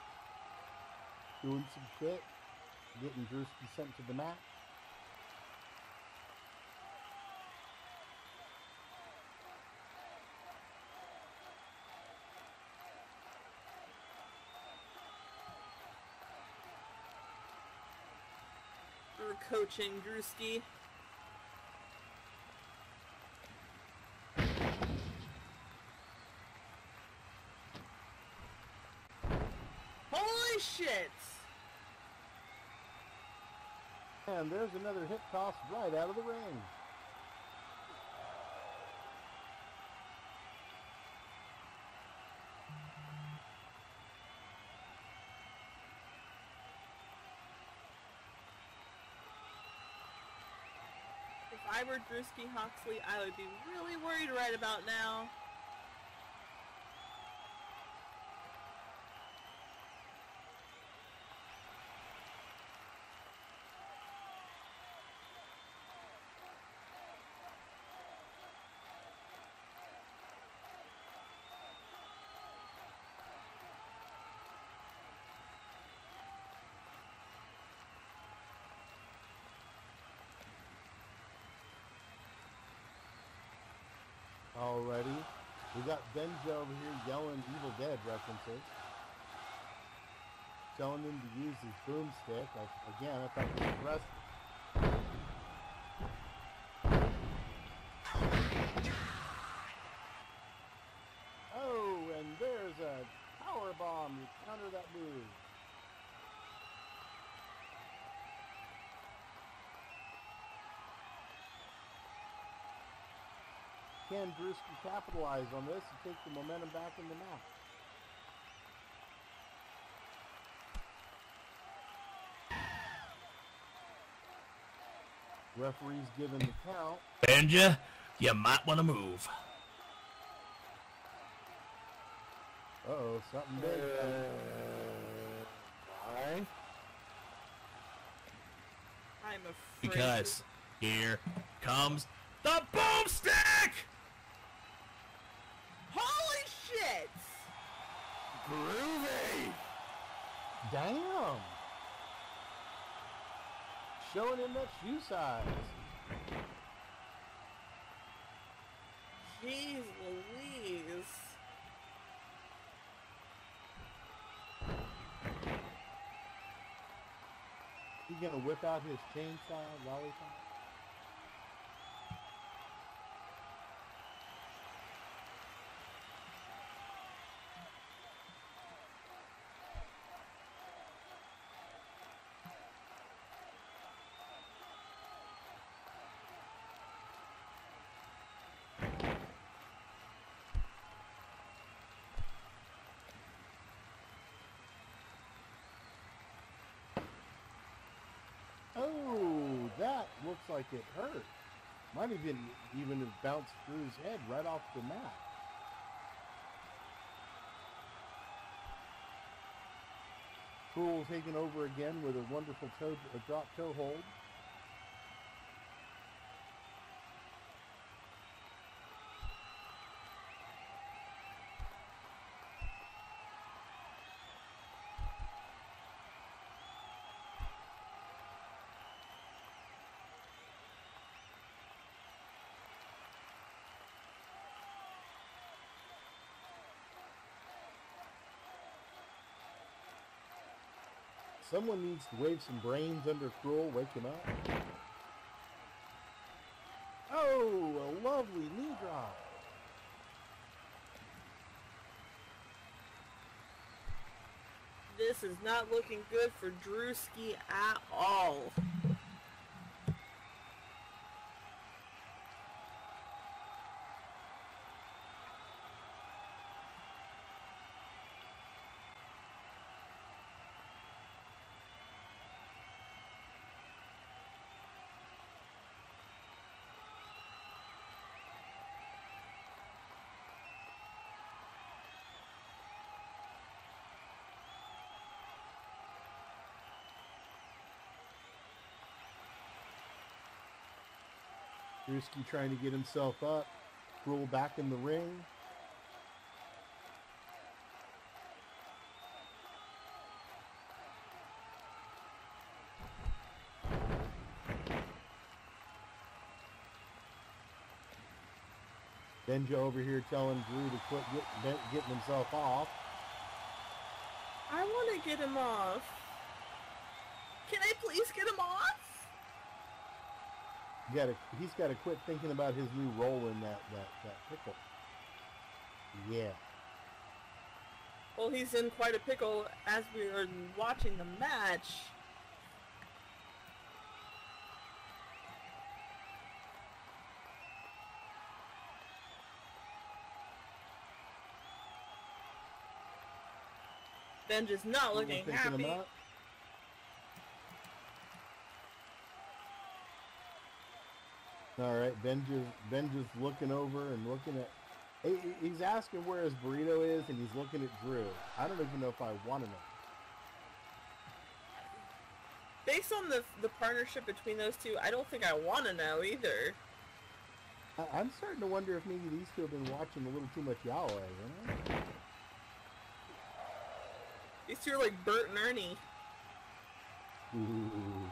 Doing some shit. Getting Drewski sent to the mat. coaching, Drewski. Holy shit! And there's another hip toss right out of the ring. If I were Drewski Huxley, I would be really worried right about now. Alrighty. We got Benja over here yelling Evil Dead references. Telling him to use his boomstick. Again, I thought it was impressive. Oh, and there's a power bomb to counter that move. Can Drewski capitalize on this and take the momentum back in the match? Referee's giving the count. Benja, you might want to move. Uh-oh, something big. Why? I'm afraid. Because here comes the boomstick! Holy shit! Groovy! Damn! Showing him that shoe size. Jeez Louise. He's gonna whip out his chainsaw lollipop. Oh, that looks like it hurt. Might have even have bounced through his head right off the mat. Cruel taking over again with a wonderful drop toe hold. Someone needs to wave some brains under Cruel, wake him up. Oh, a lovely knee drop. This is not looking good for Drewski at all. Drewski trying to get himself up. Cruel back in the ring. Benja over here telling Drew to quit getting himself off. I want to get him off. Can I please get him off? He's got to quit thinking about his new role in that pickle. Yeah. Well, he's in quite a pickle as we are watching the match. Benj is not What we're looking thinking happy. about? All right, Ben just looking over and looking at. He's asking where his burrito is, and he's looking at Drew. I don't even know if I want to know. Based on the partnership between those two, I don't think I want to know either. I'm starting to wonder if maybe these two have been watching a little too much Yahweh, you know? These two are like Bert and Ernie. Ooh.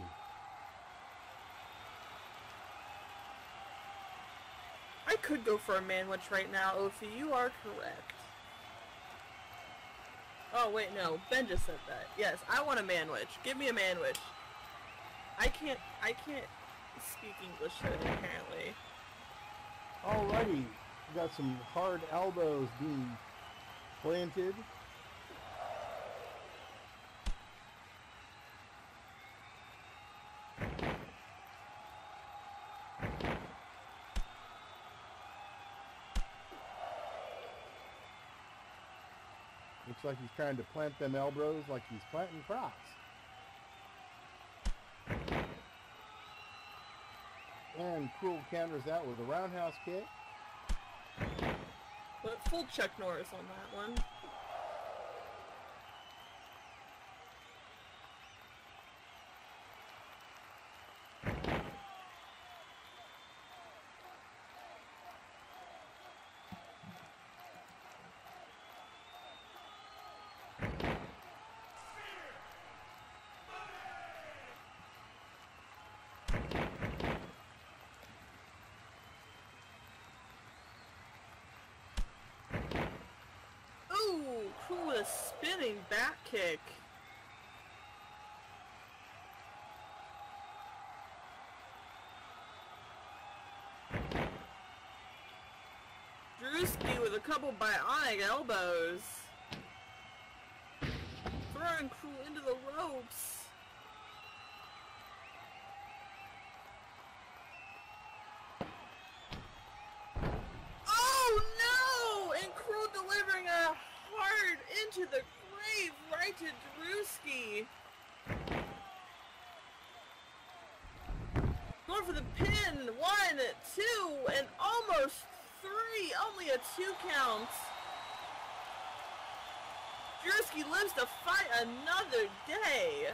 I could go for a manwich right now, Ophi. You are correct. Oh, wait, no. Ben just said that. Yes, I want a manwich. Give me a manwich. I can't speak English today, apparently. Alrighty, we got some hard elbows being planted. Looks like he's trying to plant them elbows like he's planting crops. And Cruel counters that with a roundhouse kick. But full Chuck Norris on that one. Cool with a spinning back kick. Drewski with a couple bionic elbows. Throwing Cruel into the ropes. Oh no! And Cruel delivering a hard into the grave right to Drewski. Going for the pin. 1, 2, and almost 3. Only a 2 count. Drewski lives to fight another day.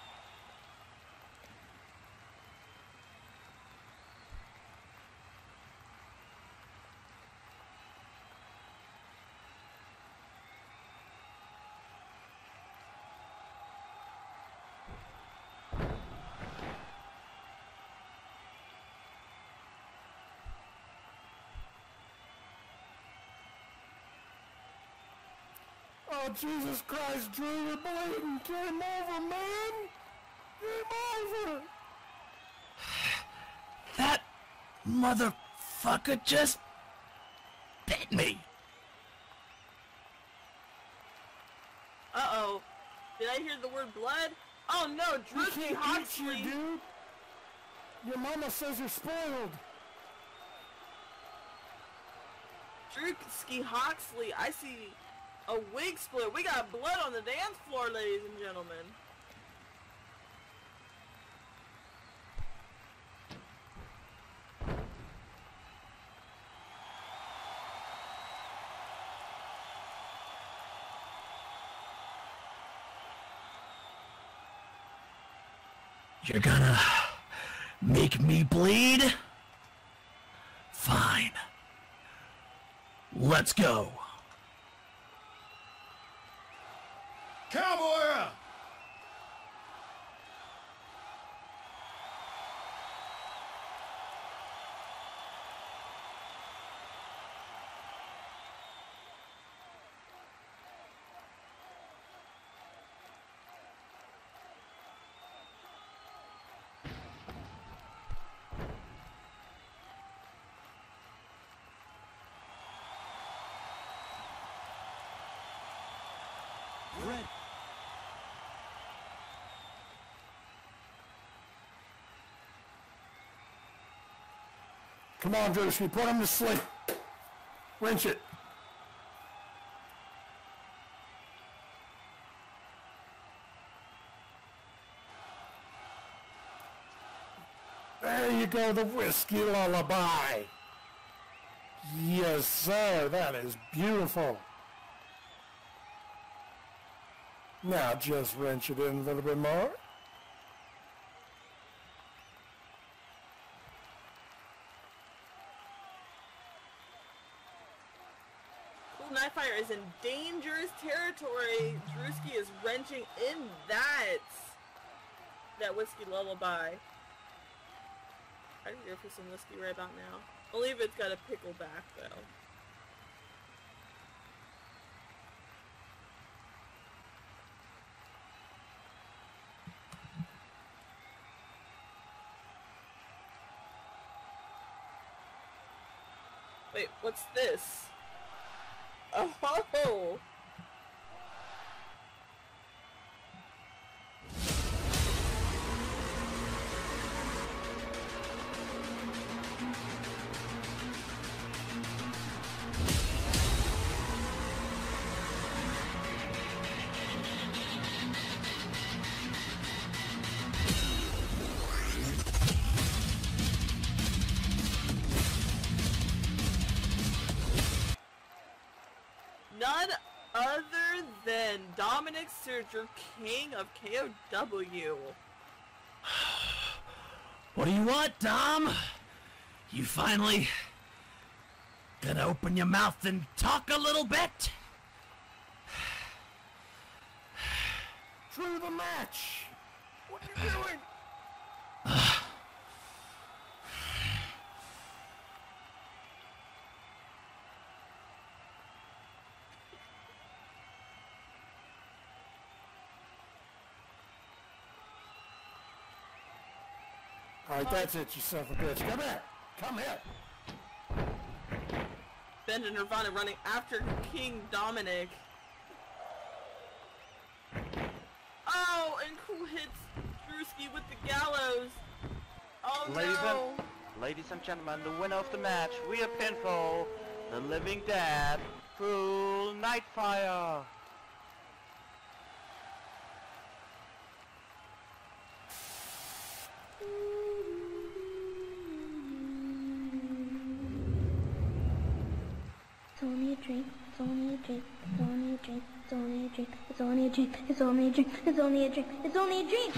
Oh, Jesus Christ, Drew, you're bleeding. Game over, man. Game over. That motherfucker just bit me. Uh-oh. Did I hear the word blood? Oh no, We Drewski can't eat Hoxley. you, dude. Your mama says you're spoiled. Drewski Hoxley, I see a wig split. We got blood on the dance floor, ladies and gentlemen. You're gonna make me bleed? Fine. Let's go. Cowboy! Red. Come on, Drewski, put him to sleep. Wrench it. There you go, the whiskey lullaby. Yes, sir, that is beautiful. Now just wrench it in a little bit more. Cool Nightfire is in dangerous territory. Drewski is wrenching in that whiskey lullaby. I can go for some whiskey right about now. Only if it's got a pickle back, though. Wait, what's this? Oh! None other than Dominic Surger, king of KOW. What do you want, Dom? You finally gonna open your mouth and talk a little bit? Drew, the match. What are you doing? All right, that's it, you son of a bitch. Come here. Come here. Ben and Nirvana running after King Dominic. Oh, and Cool hits Drewski with the gallows. Oh no. Ladies and gentlemen, the winner of the match via pinfall, the Living Dead, Cruel Nightfire. It's only a drink, it's only a drink, it's only a drink, it's only a drink, it's only a drink, it's only a drink, it's only a drink, it's only a drink!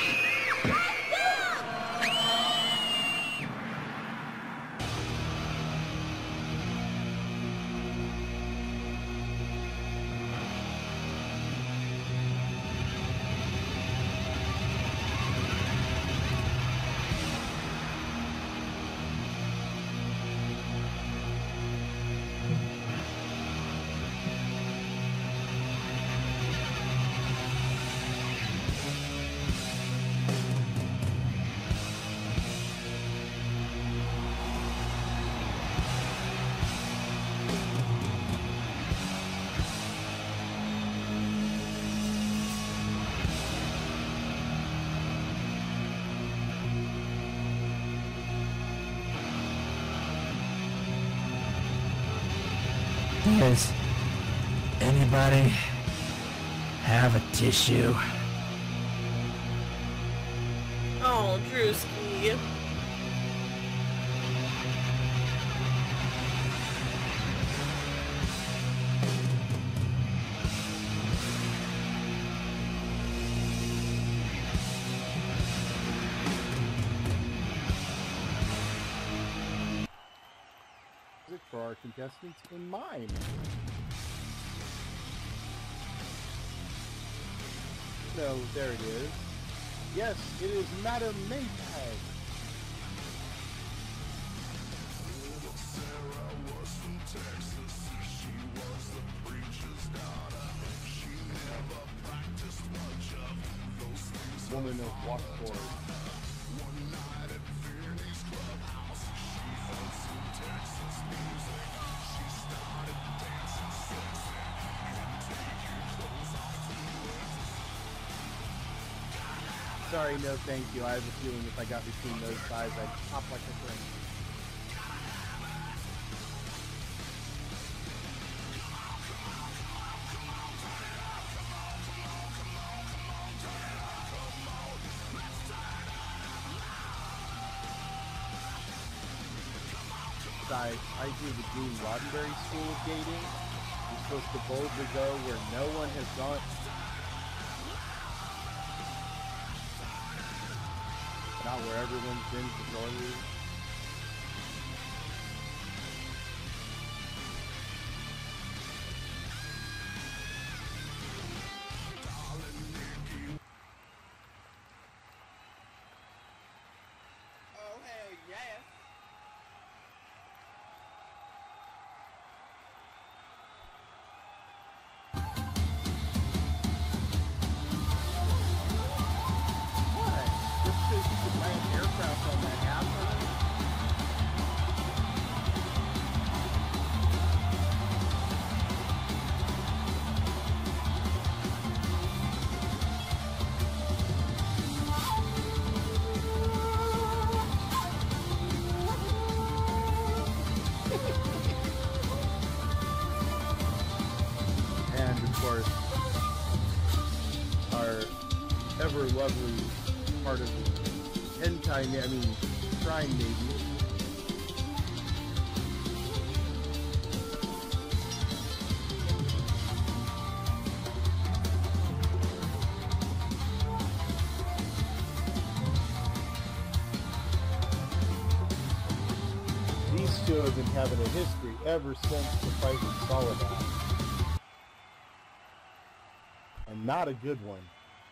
Does anybody have a tissue? Oh, Drewski. For our contestants in mime. No, there it is. Yes, it is Madam Maytag. Sarah was from Texas. She was the preacher's daughter. She never practiced much of those things. Woman of Watford. One night at Vinny's clubhouse, she felt some Texas music. She started dancing sexy and taking clothes off. Sorry, no thank you. I have a feeling if I got between those thighs, I'd pop like a friend. I do the Gene Roddenberry School of Dating. You're supposed to boldly go where no one has gone. Not where everyone's been before you. Oh, hell yes. What? Just because you could land aircraft on that half and of course, our ever lovely part of the hentai, Shrine Navy. These two have been having a history ever since the fight with Solidaire. And not a good one.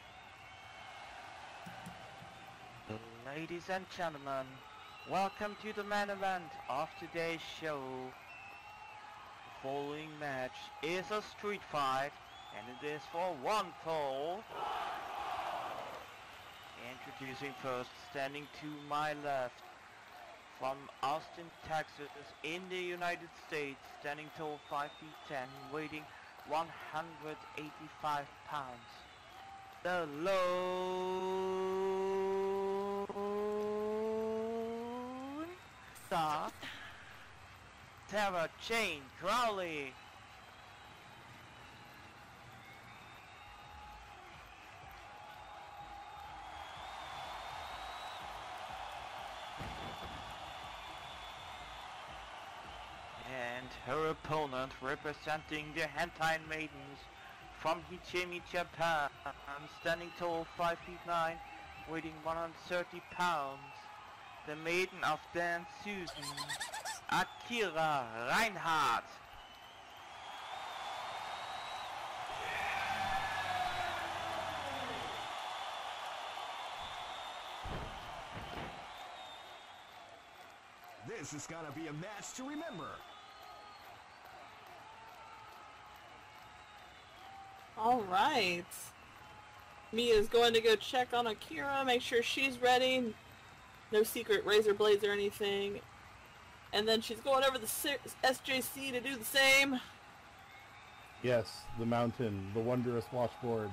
Ladies and gentlemen, welcome to the main event of today's show. The following match is a street fight, and it is for one fall. Introducing first, standing to my left, from Austin, Texas, in the United States, standing tall 5 feet 10, weighing 185 pounds. The Lone Star, Tara Jane Crowley. And her opponent, representing the Hentai Maidens from Hichemi, Japan, standing tall 5 feet 9, weighing 130 pounds, the maiden of Dan Susan, Akira Reinhardt. This is gonna be a match to remember. All right. Mia's going to go check on Akira, make sure she's ready. No secret razor blades or anything. And then she's going over the SJC to do the same. Yes, the mountain, the wondrous washboard.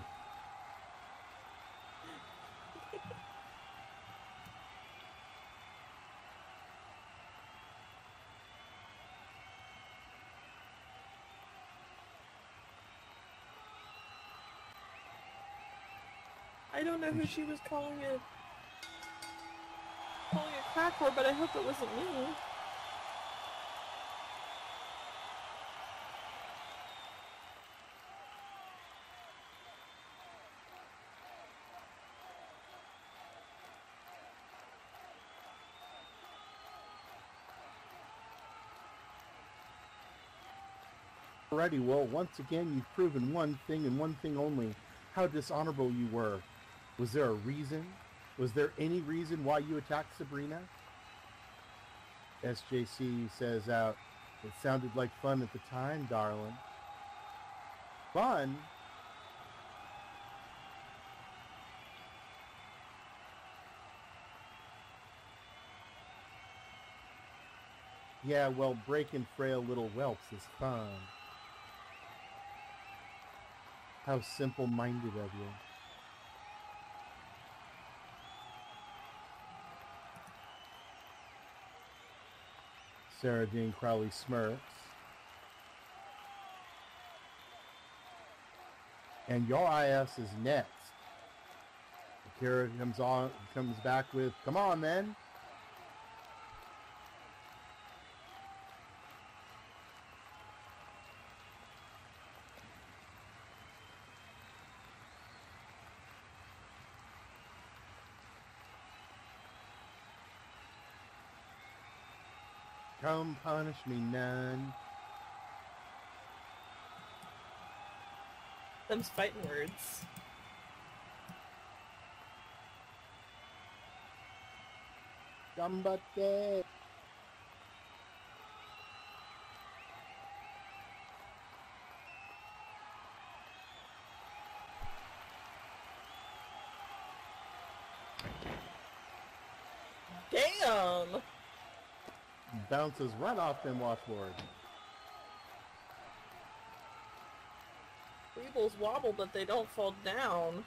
I don't know who she was calling a crack whore, but I hope it wasn't me. Alrighty, well, once again, you've proven one thing and one thing only. How dishonorable you were. Was there a reason? Was there any reason why you attacked Sabrina? SJC says out, it sounded like fun at the time, darling. Fun? Yeah, well, breaking frail little whelps is fun. How simple-minded of you. Sarah Jean Crowley smirks. And your IS is next. Akira comes back with, come on, then. Come punish me, none. Them's fighting words. Gambate. Damn! Bounces right off them watchboard. Weebles wobble, but they don't fall down.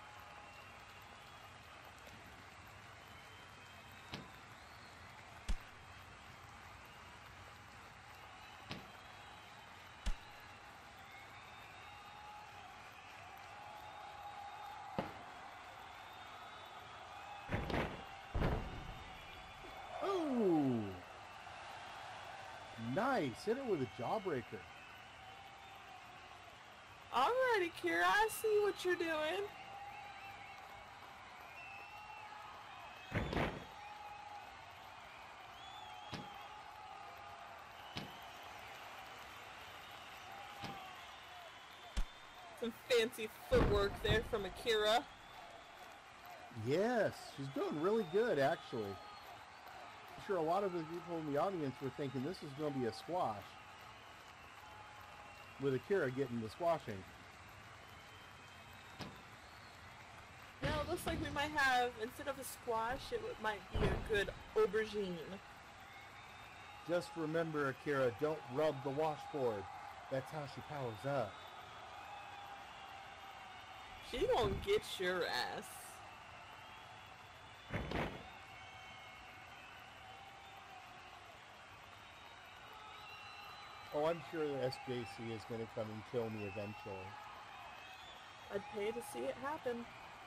Ooh! Nice! Hit it with a jawbreaker. Alrighty, Kira, I see what you're doing. Some fancy footwork there from Akira. Yes, she's doing really good, actually. I'm sure a lot of the people in the audience were thinking this is going to be a squash, with Akira getting the squashing. Now it looks like we might have, instead of a squash, might be a good aubergine. Just remember, Akira, don't rub the washboard. That's how she powers up. She gonna get your ass. Oh, I'm sure the SJC is going to come and kill me eventually. I'd pay to see it happen.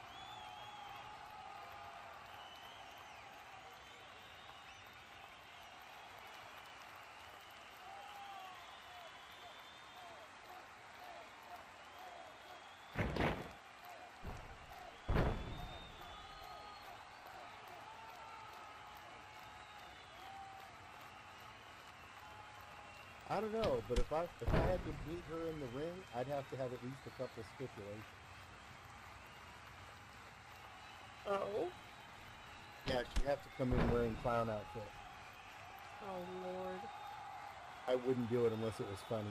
I don't know, but if I had to meet her in the ring, I'd have to have at least a couple stipulations. Oh? Yeah, she'd have to come in wearing clown outfit. Oh, Lord. I wouldn't do it unless it was funny.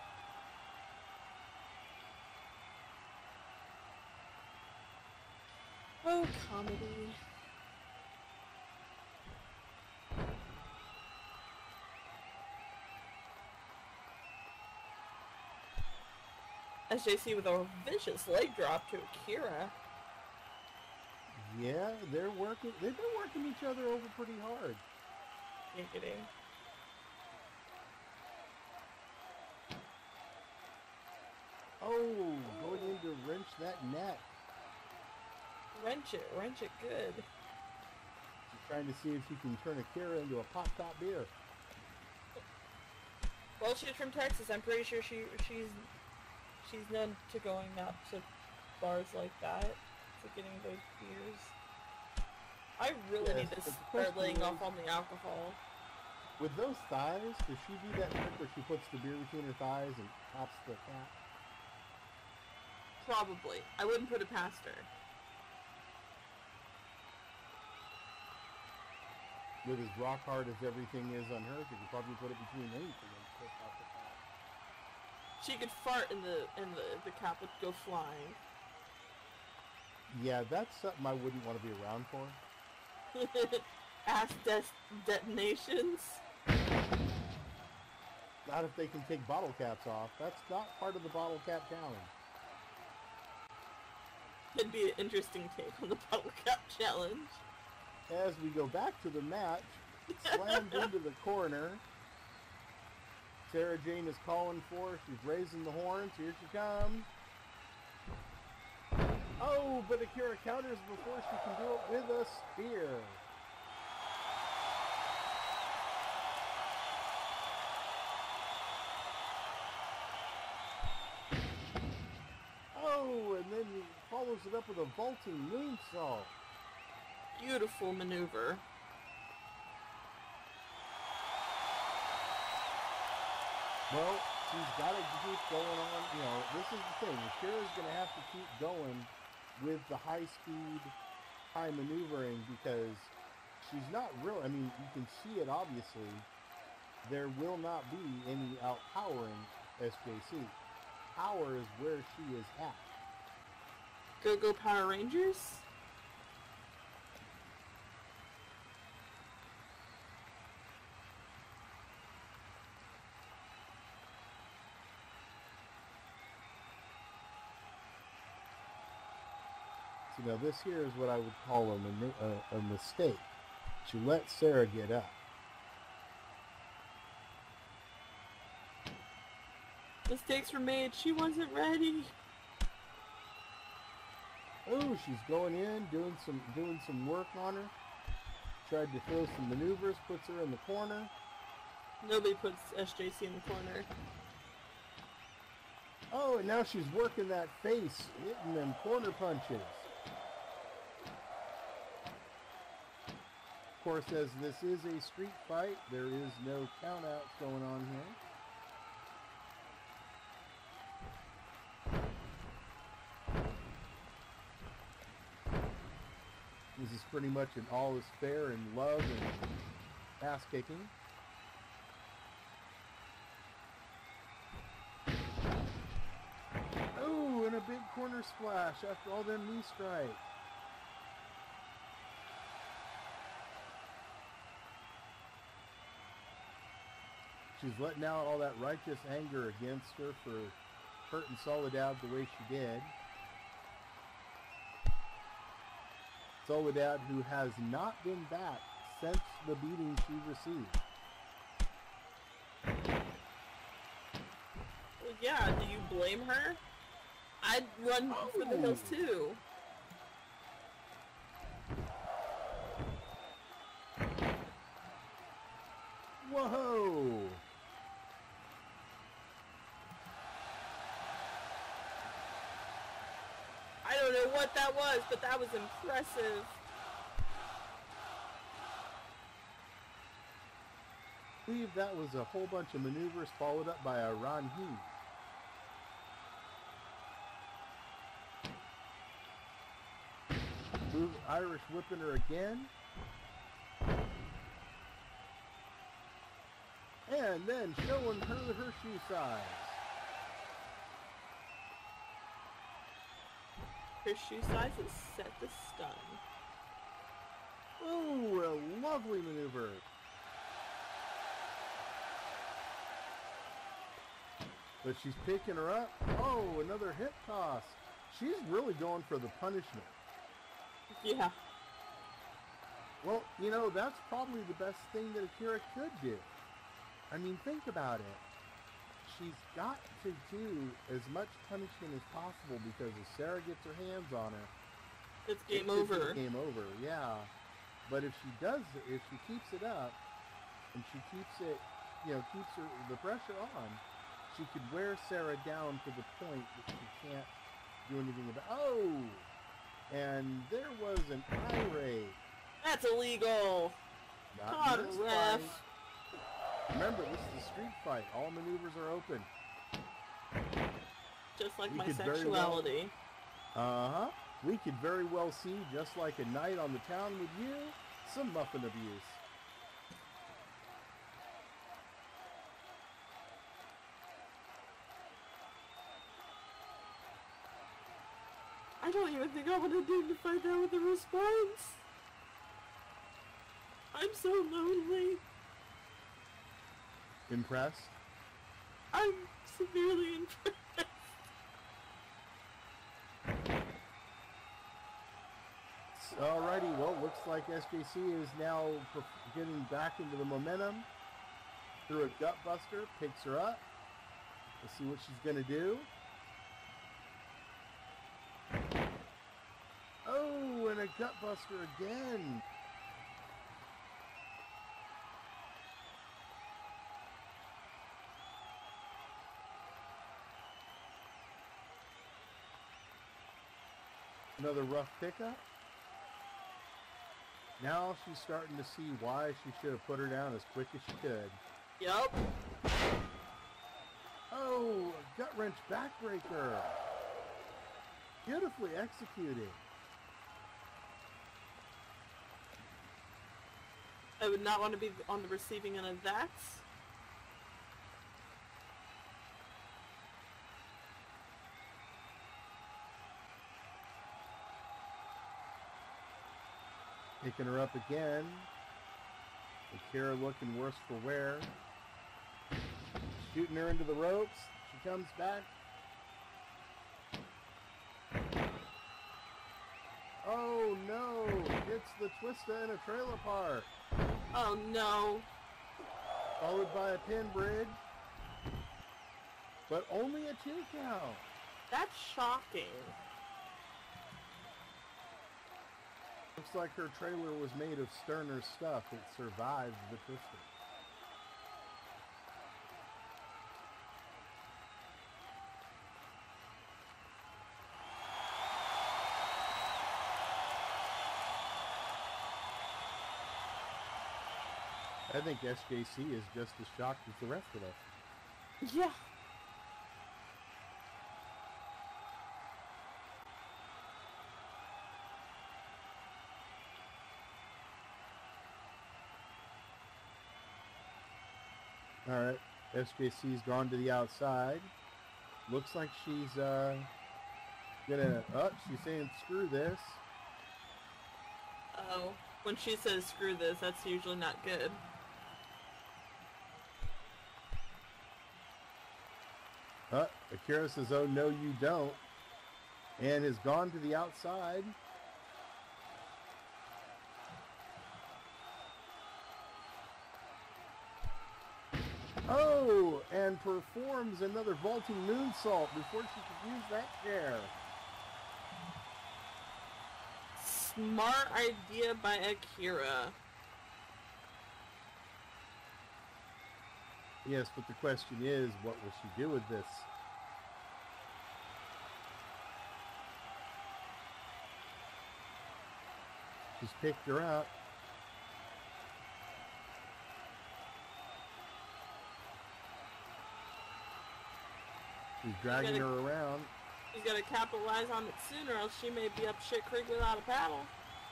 Oh, comedy. SJC with a vicious leg drop to Akira. Yeah, they've been working each other over pretty hard. Giggity. Oh, going in to wrench that neck. Wrench it good. She's trying to see if she can turn Akira into a pop-top beer. Well, she's from Texas. I'm pretty sure she's known to going out to bars like that, to getting those beers. I really need to start laying off on the alcohol. With those thighs, does she do that trick where she puts the beer between her thighs and pops the cap? Probably. I wouldn't put it past her. With as rock hard as everything is on her, she could probably put it between these and then push off the cap. She could fart and the cap would go flying. Yeah, that's something I wouldn't want to be around for. Ass detonations. Not if they can take bottle caps off. That's not part of the bottle cap challenge. It'd be an interesting take on the bottle cap challenge. As we go back to the match, slammed into the corner, Sarah Jane is calling for her. She's raising the horns. Here she comes. Oh, but Akira counters before she can do it with a spear. Oh, and then he follows it up with a vaulting moonsault. Beautiful maneuver. Well, she's got to keep going on. You know, this is the thing. Akira's going to have to keep going with the high-speed, high maneuvering because she's not real. I mean, you can see it obviously. There will not be any outpowering SJC. Power is where she is at. Go Power Rangers? So now this here is what I would call a mistake. She let Sarah get up. Mistakes were made. She wasn't ready. Oh, she's going in, doing some work on her. Tried to throw some maneuvers, puts her in the corner. Nobody puts SJC in the corner. Oh, and now she's working that face, hitting them corner punches. Of course, as this is a street fight, there is no countouts going on here. This is pretty much an all is fair and love and ass kicking. Oh, and a big corner splash after all them knee strikes. She's letting out all that righteous anger against her for hurting Soledad the way she did. Soledad, who has not been back since the beating she received. Well, yeah, do you blame her? I'd run for the hills too. Whoa! I don't know what that was, but that was impressive. I believe that was a whole bunch of maneuvers followed up by a Ranhi. Irish whipping her again. And then showing her shoe size. Her shoe size is set to stun. Ooh, a lovely maneuver. But she's picking her up. Oh, another hip toss. She's really going for the punishment. Yeah. Well, you know, that's probably the best thing that Akira could do. I mean, think about it. She's got to do as much punishment as possible because if Sarah gets her hands on her, it's game over. Game over, yeah. But if she does, if she keeps it up, and she keeps it, you know, keeps the pressure on, she could wear Sarah down to the point that she can't do anything about. Oh, and there was an irate. That's illegal. Not God, this ref. fight. Remember, this is a street fight. All maneuvers are open. Just like We my could very sexuality. Uh-huh. We could very well see, just like a night on the town with you, some muffin abuse. I don't even think I want to dignify that with a response. I'm so lonely. Impressed? I'm severely impressed. Alrighty, well, looks like SJC is now getting back into the momentum. through a gut buster, picks her up. Let's see what she's gonna do. Oh, and a gut buster again. Another rough pickup. Now she's starting to see why she should have put her down as quick as she could. Yup. Oh, a gut wrench backbreaker. Beautifully executed. I would not want to be on the receiving end of that. Picking her up again. Akira looking worse for wear. Shooting her into the ropes. She comes back. Oh no! It's the Twista in a trailer park. Oh no. Followed by a pin bridge. But only a 2 count. That's shocking. Looks like her trailer was made of sterner stuff. It survived the twister. I think SJC is just as shocked as the rest of us. Yeah. Alright, SJC's gone to the outside. Looks like she's gonna, she's saying screw this. Oh, when she says screw this, that's usually not good. Akira says, oh no you don't. And has gone to the outside. Oh, and performs another vaulting moonsault before she could use that chair. Smart idea by Akira. Yes, but the question is, what will she do with this? She's picked her up. She's dragging her around. She's got to capitalize on it sooner, or else she may be up shit creek without a paddle.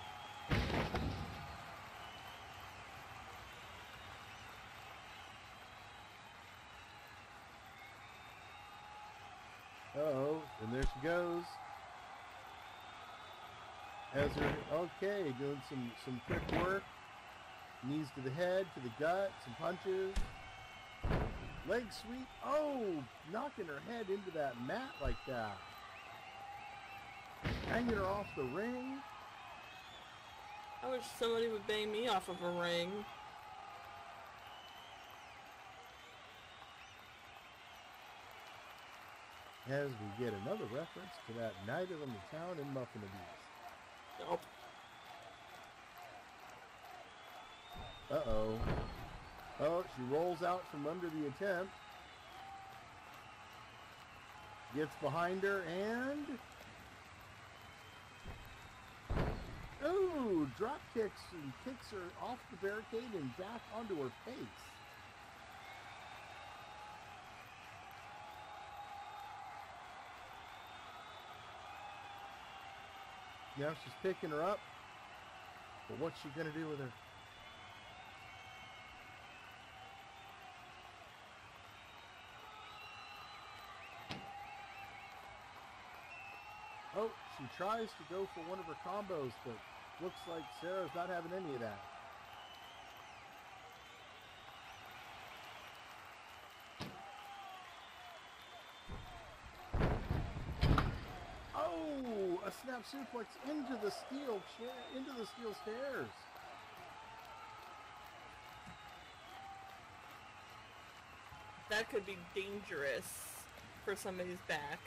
Uh-oh, and there she goes. Has her, okay, doing some quick work. Knees to the head, to the gut, some punches. Leg sweep. Oh, knocking her head into that mat like that. Hanging her off the ring. I wish somebody would bang me off of a ring. As we get another reference to that night of the town in Muffin Abuse. Nope. Uh-oh. Oh, she rolls out from under the attempt. Gets behind her and... Ooh, drop kicks and kicks her off the barricade and back onto her face. Now she's picking her up. But what's she going to do with her? Oh, she tries to go for one of her combos, but looks like Sarah's not having any of that. Oh, a snap suplex into the steel chair, into the steel stairs. that could be dangerous for somebody's back.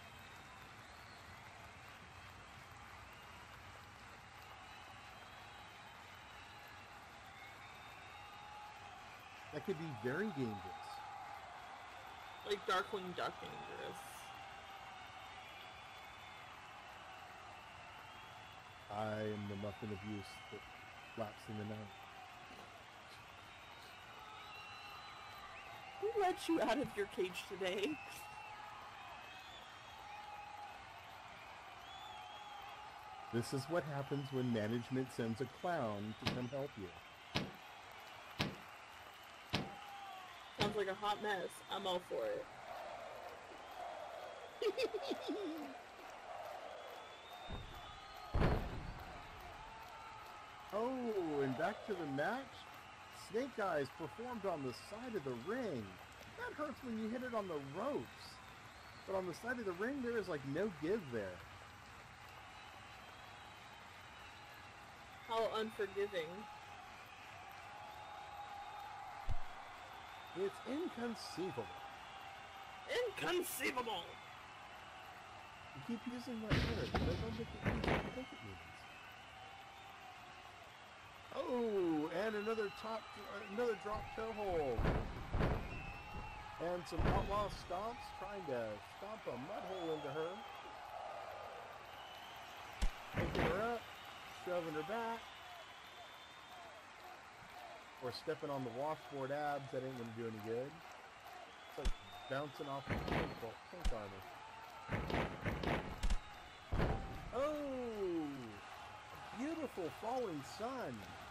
That could be very dangerous. Like Darkwing Duck dangerous. I am the muffin of use that flaps in the night. Who let you out of your cage today? This is what happens when management sends a clown to come help you. Sounds like a hot mess. I'm all for it. Oh, and back to the match. Snake Eyes performed on the side of the ring. That hurts when you hit it on the ropes. But on the side of the ring, there is like no give there. How unforgiving. It's inconceivable. Inconceivable! You keep using that word, but I don't think it means what you think it means. Oh, and another drop toe hold. And some outlaw stomps trying to stomp a mud hole into her. Picking her up, shoving her back. Or stepping on the washboard abs, that ain't gonna do any good. It's like bouncing off of pink armor. Oh! Beautiful falling sun.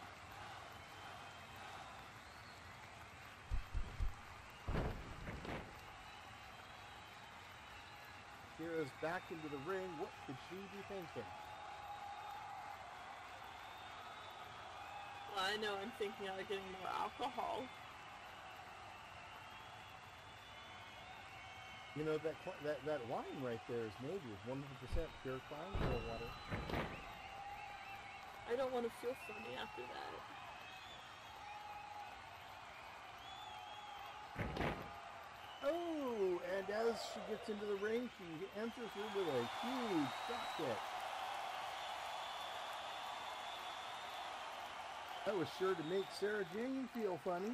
Kira's back into the ring. What could she be thinking? Well, I know I'm thinking of getting more alcohol. You know, that wine right there is made with 100% pure clown water. I don't want to feel funny after that. Oh, and as she gets into the ring, she enters her with a huge drop kick. That was sure to make Sarah Jane feel funny.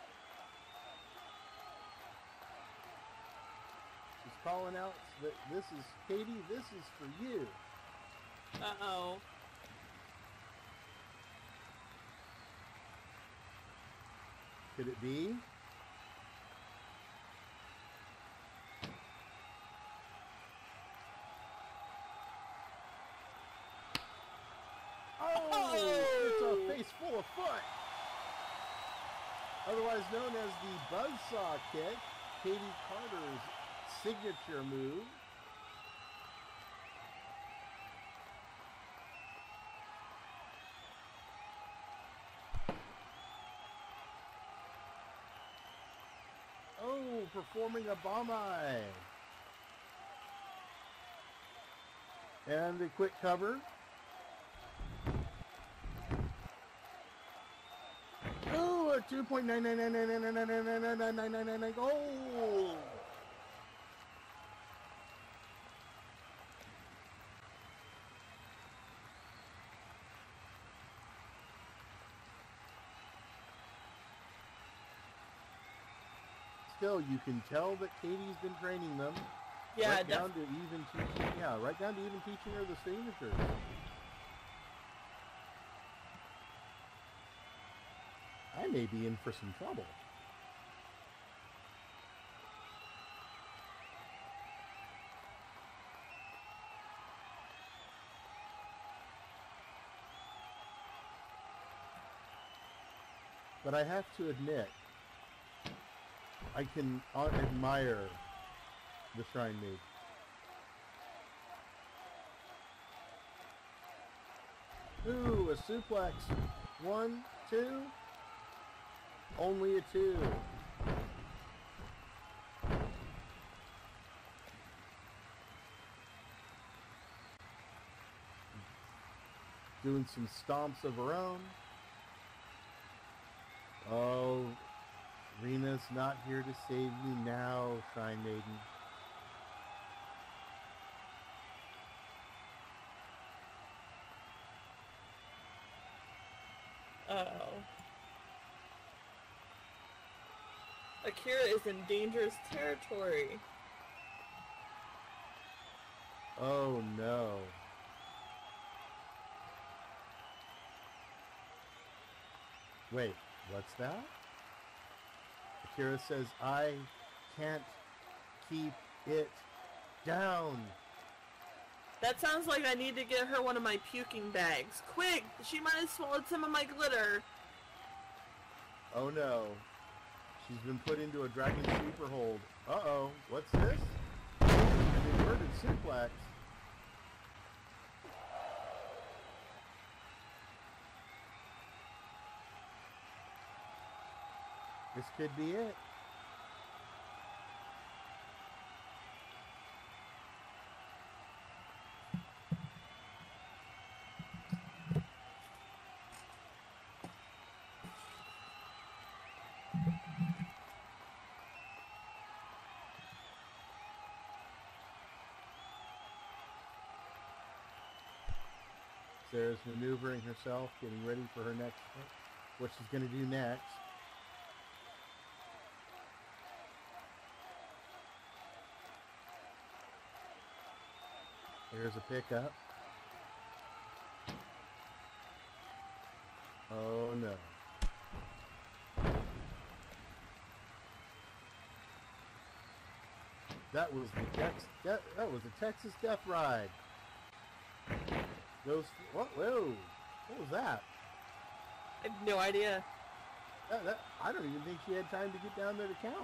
She's calling out that this is, Katie, this is for you. Uh-oh. Could it be? Oh! It's a face full of foot. Otherwise known as the buzzsaw kick, Katie Carter's signature move. Oh, performing a bomb eye. And the quick cover. Oh, a 2.99999999999 goal. Still, you can tell that Katie's been training them. Yeah, right down to even teaching. Yeah, right down to even teaching her the signatures. I may be in for some trouble. But I have to admit, I can admire the Shrine Maid. Ooh, a suplex. 1, 2. Only a 2. Doing some stomps of her own. Oh, Rena's not here to save you now, Shrine Maiden. Uh-oh. Akira is in dangerous territory. Oh no. Wait, what's that? Akira says, I can't keep it down. That sounds like I need to get her one of my puking bags. Quick! She might have swallowed some of my glitter. Oh no. She's been put into a dragon sleeper hold. Uh-oh, what's this? An inverted suplex. This could be it. Sarah's maneuvering herself, getting ready for her next, what she's going to do next. Here's a pickup. Oh no. That was the Texas Death Ride. Those, what? Whoa! What was that? I have no idea. I don't even think she had time to get down there to count.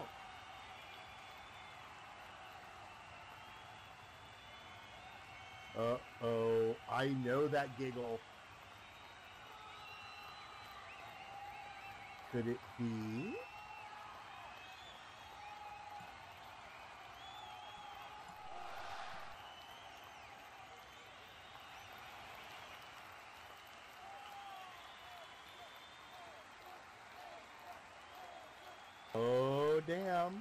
Uh-oh, I know that giggle. Could it be? Oh, damn.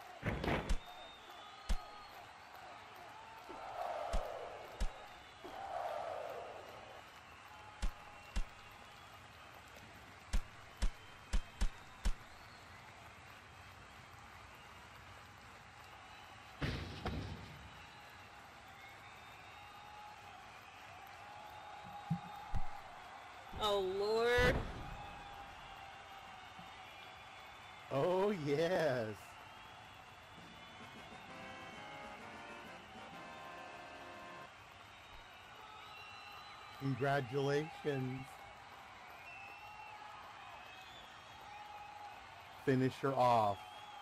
Oh, Lord. Oh, yes. Congratulations. Finish her off.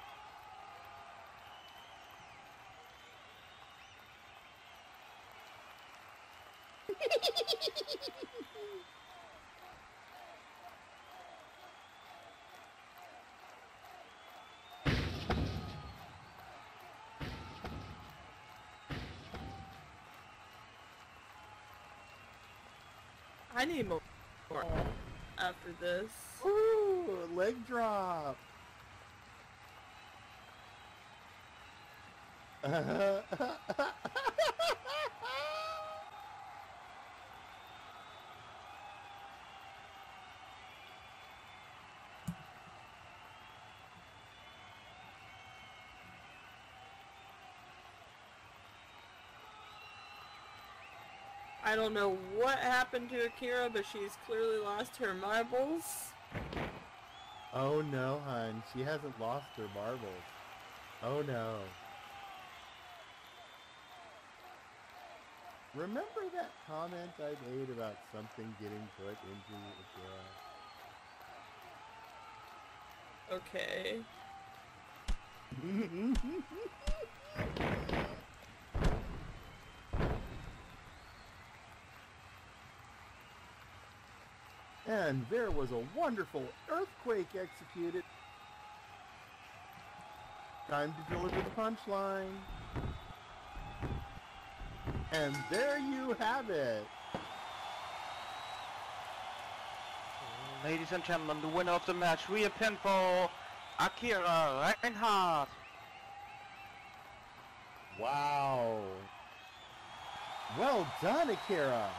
I need more after this. Ooh, leg drop. I don't know what happened to Akira, but she's clearly lost her marbles. Oh no, hon. She hasn't lost her marbles. Oh no. Remember that comment I made about something getting put into Okay. Akira? And there was a wonderful earthquake executed. Time to deliver the punchline. And there you have it. Ladies and gentlemen, the winner of the match via pinfall Akira Reinhardt. Wow. Well done, Akira.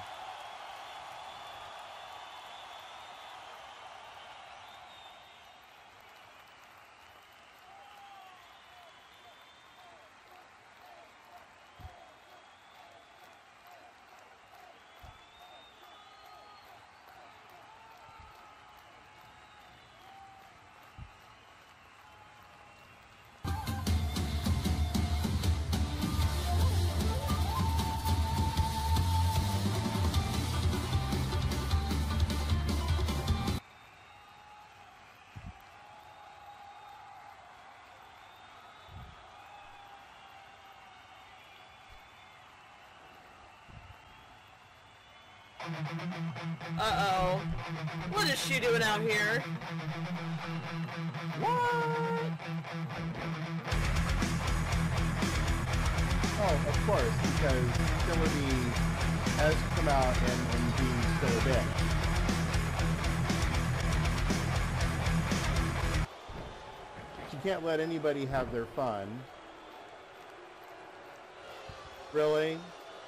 Uh-oh. What is she doing out here? What? Oh, of course, because Killer Bee has to come out and be still a bitch. She can't let anybody have their fun. Really?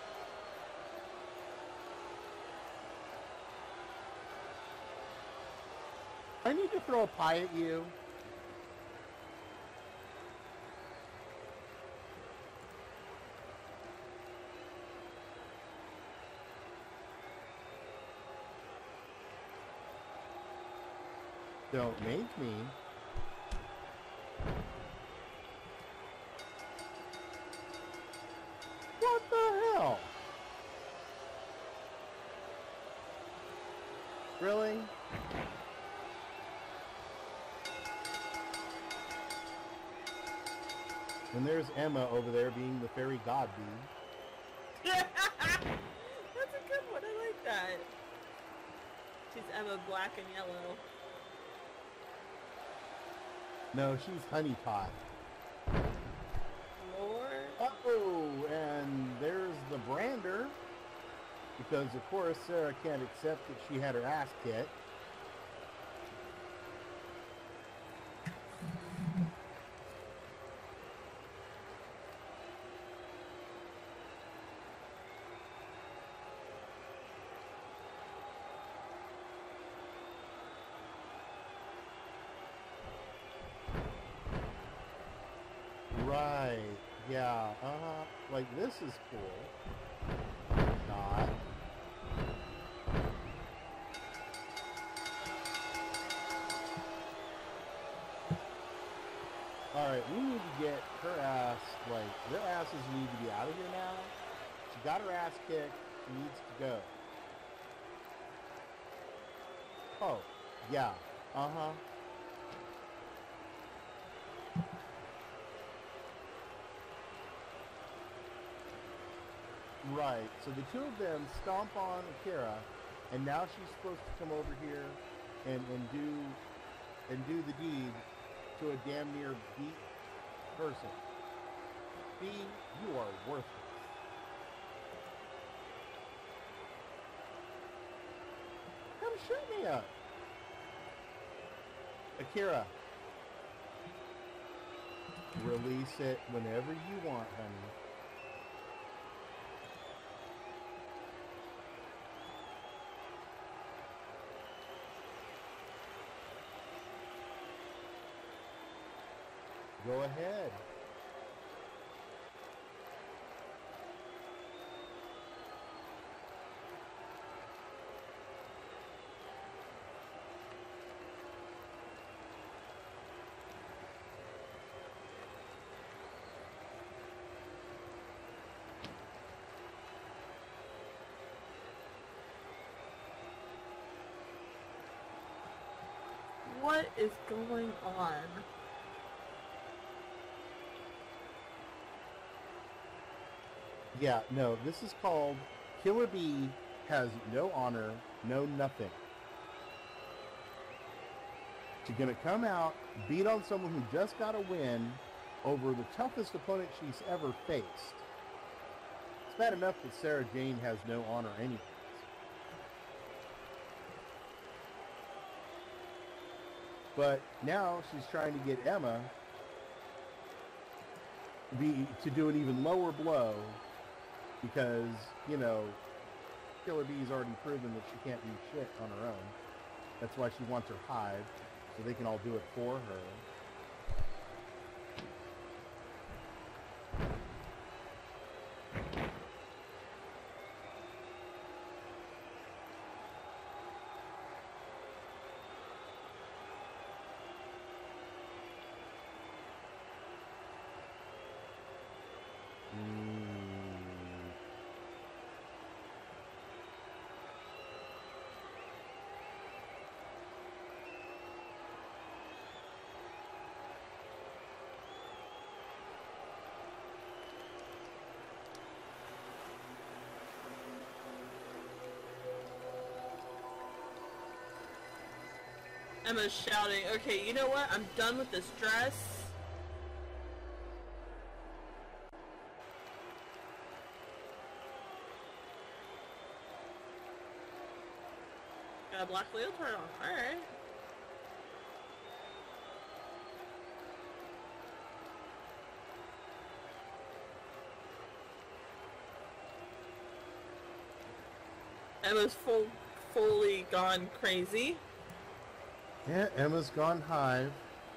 I need to throw a pie at you. Don't make me. What the hell? Really? And there's Emma over there being the fairy god bee. That's a good one. I like that. She's Emma Black and Yellow. No, she's Honey Pot. Lord. Uh-oh, and there's the Brander. Because, of course, Sarah can't accept that she had her ass kicked. Right, yeah, like this is cool. Not. Alright, we need to get her ass, like, their asses need to be out of here now. She got her ass kicked, she needs to go. Oh, yeah, Right, so the two of them stomp on Akira, and now she's supposed to come over here and do the deed to a damn near beat person. B, you are worthless. Come shoot me up. Akira. Release it whenever you want, honey. Go ahead. What is going on? Yeah, no, this is called Killer Bee has no honor, no nothing. She's gonna come out, beat on someone who just got a win over the toughest opponent she's ever faced. It's bad enough that Sarah Jane has no honor anyways. But now she's trying to get Emma to do an even lower blow because, you know, Killer Bee's already proven that she can't do shit on her own. That's why she wants her hive, so they can all do it for her. Emma's shouting, okay, you know what? I'm done with this dress. Got a black leotard on. Alright. Emma's fully gone crazy. Yeah, Emma's gone hive.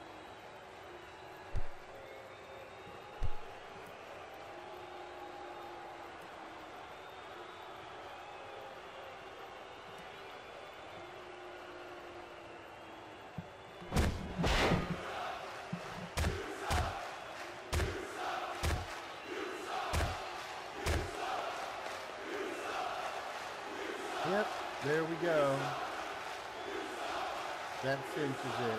Yep, there we go. That cinches it.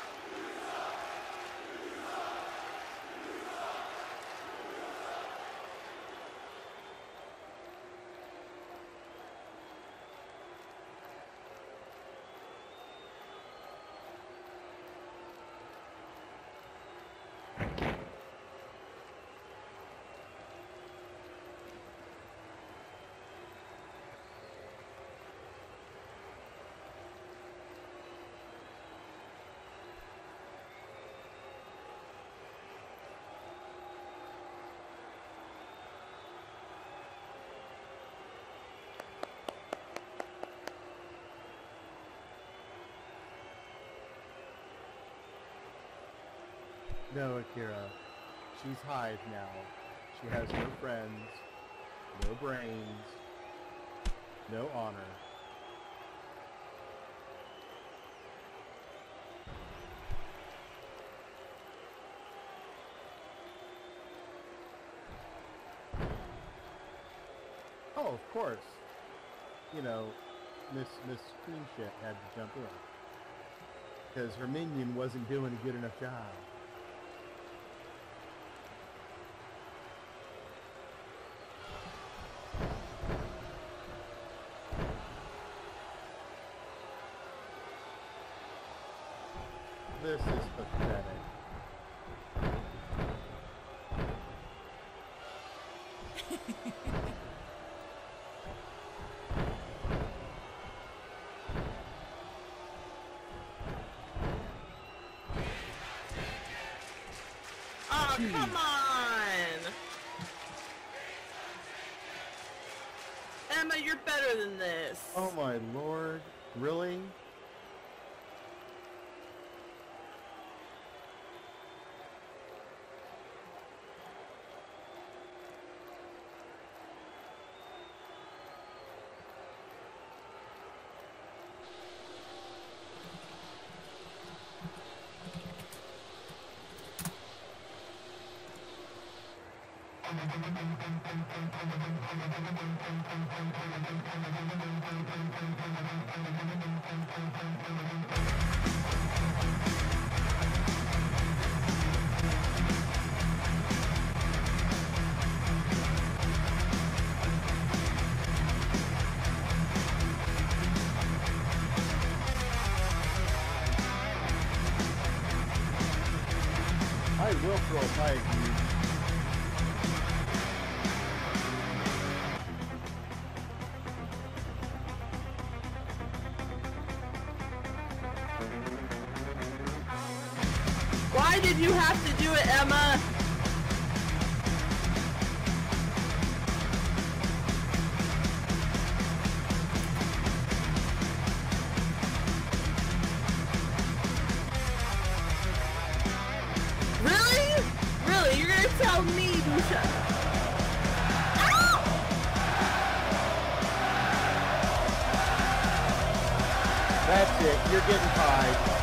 No, Akira. She's hive now. She has no friends, no brains, no honor. Oh, of course. You know, Miss Queen Shit had to jump in. Because her minion wasn't doing a good enough job. This is pathetic. Oh, come on! Emma, you're better than this. Oh my lord. Really? I will throw a pike, dude. did you have to do it, Emma? Really? Really? You're gonna tell me, Dusha? That's it. You're getting tied.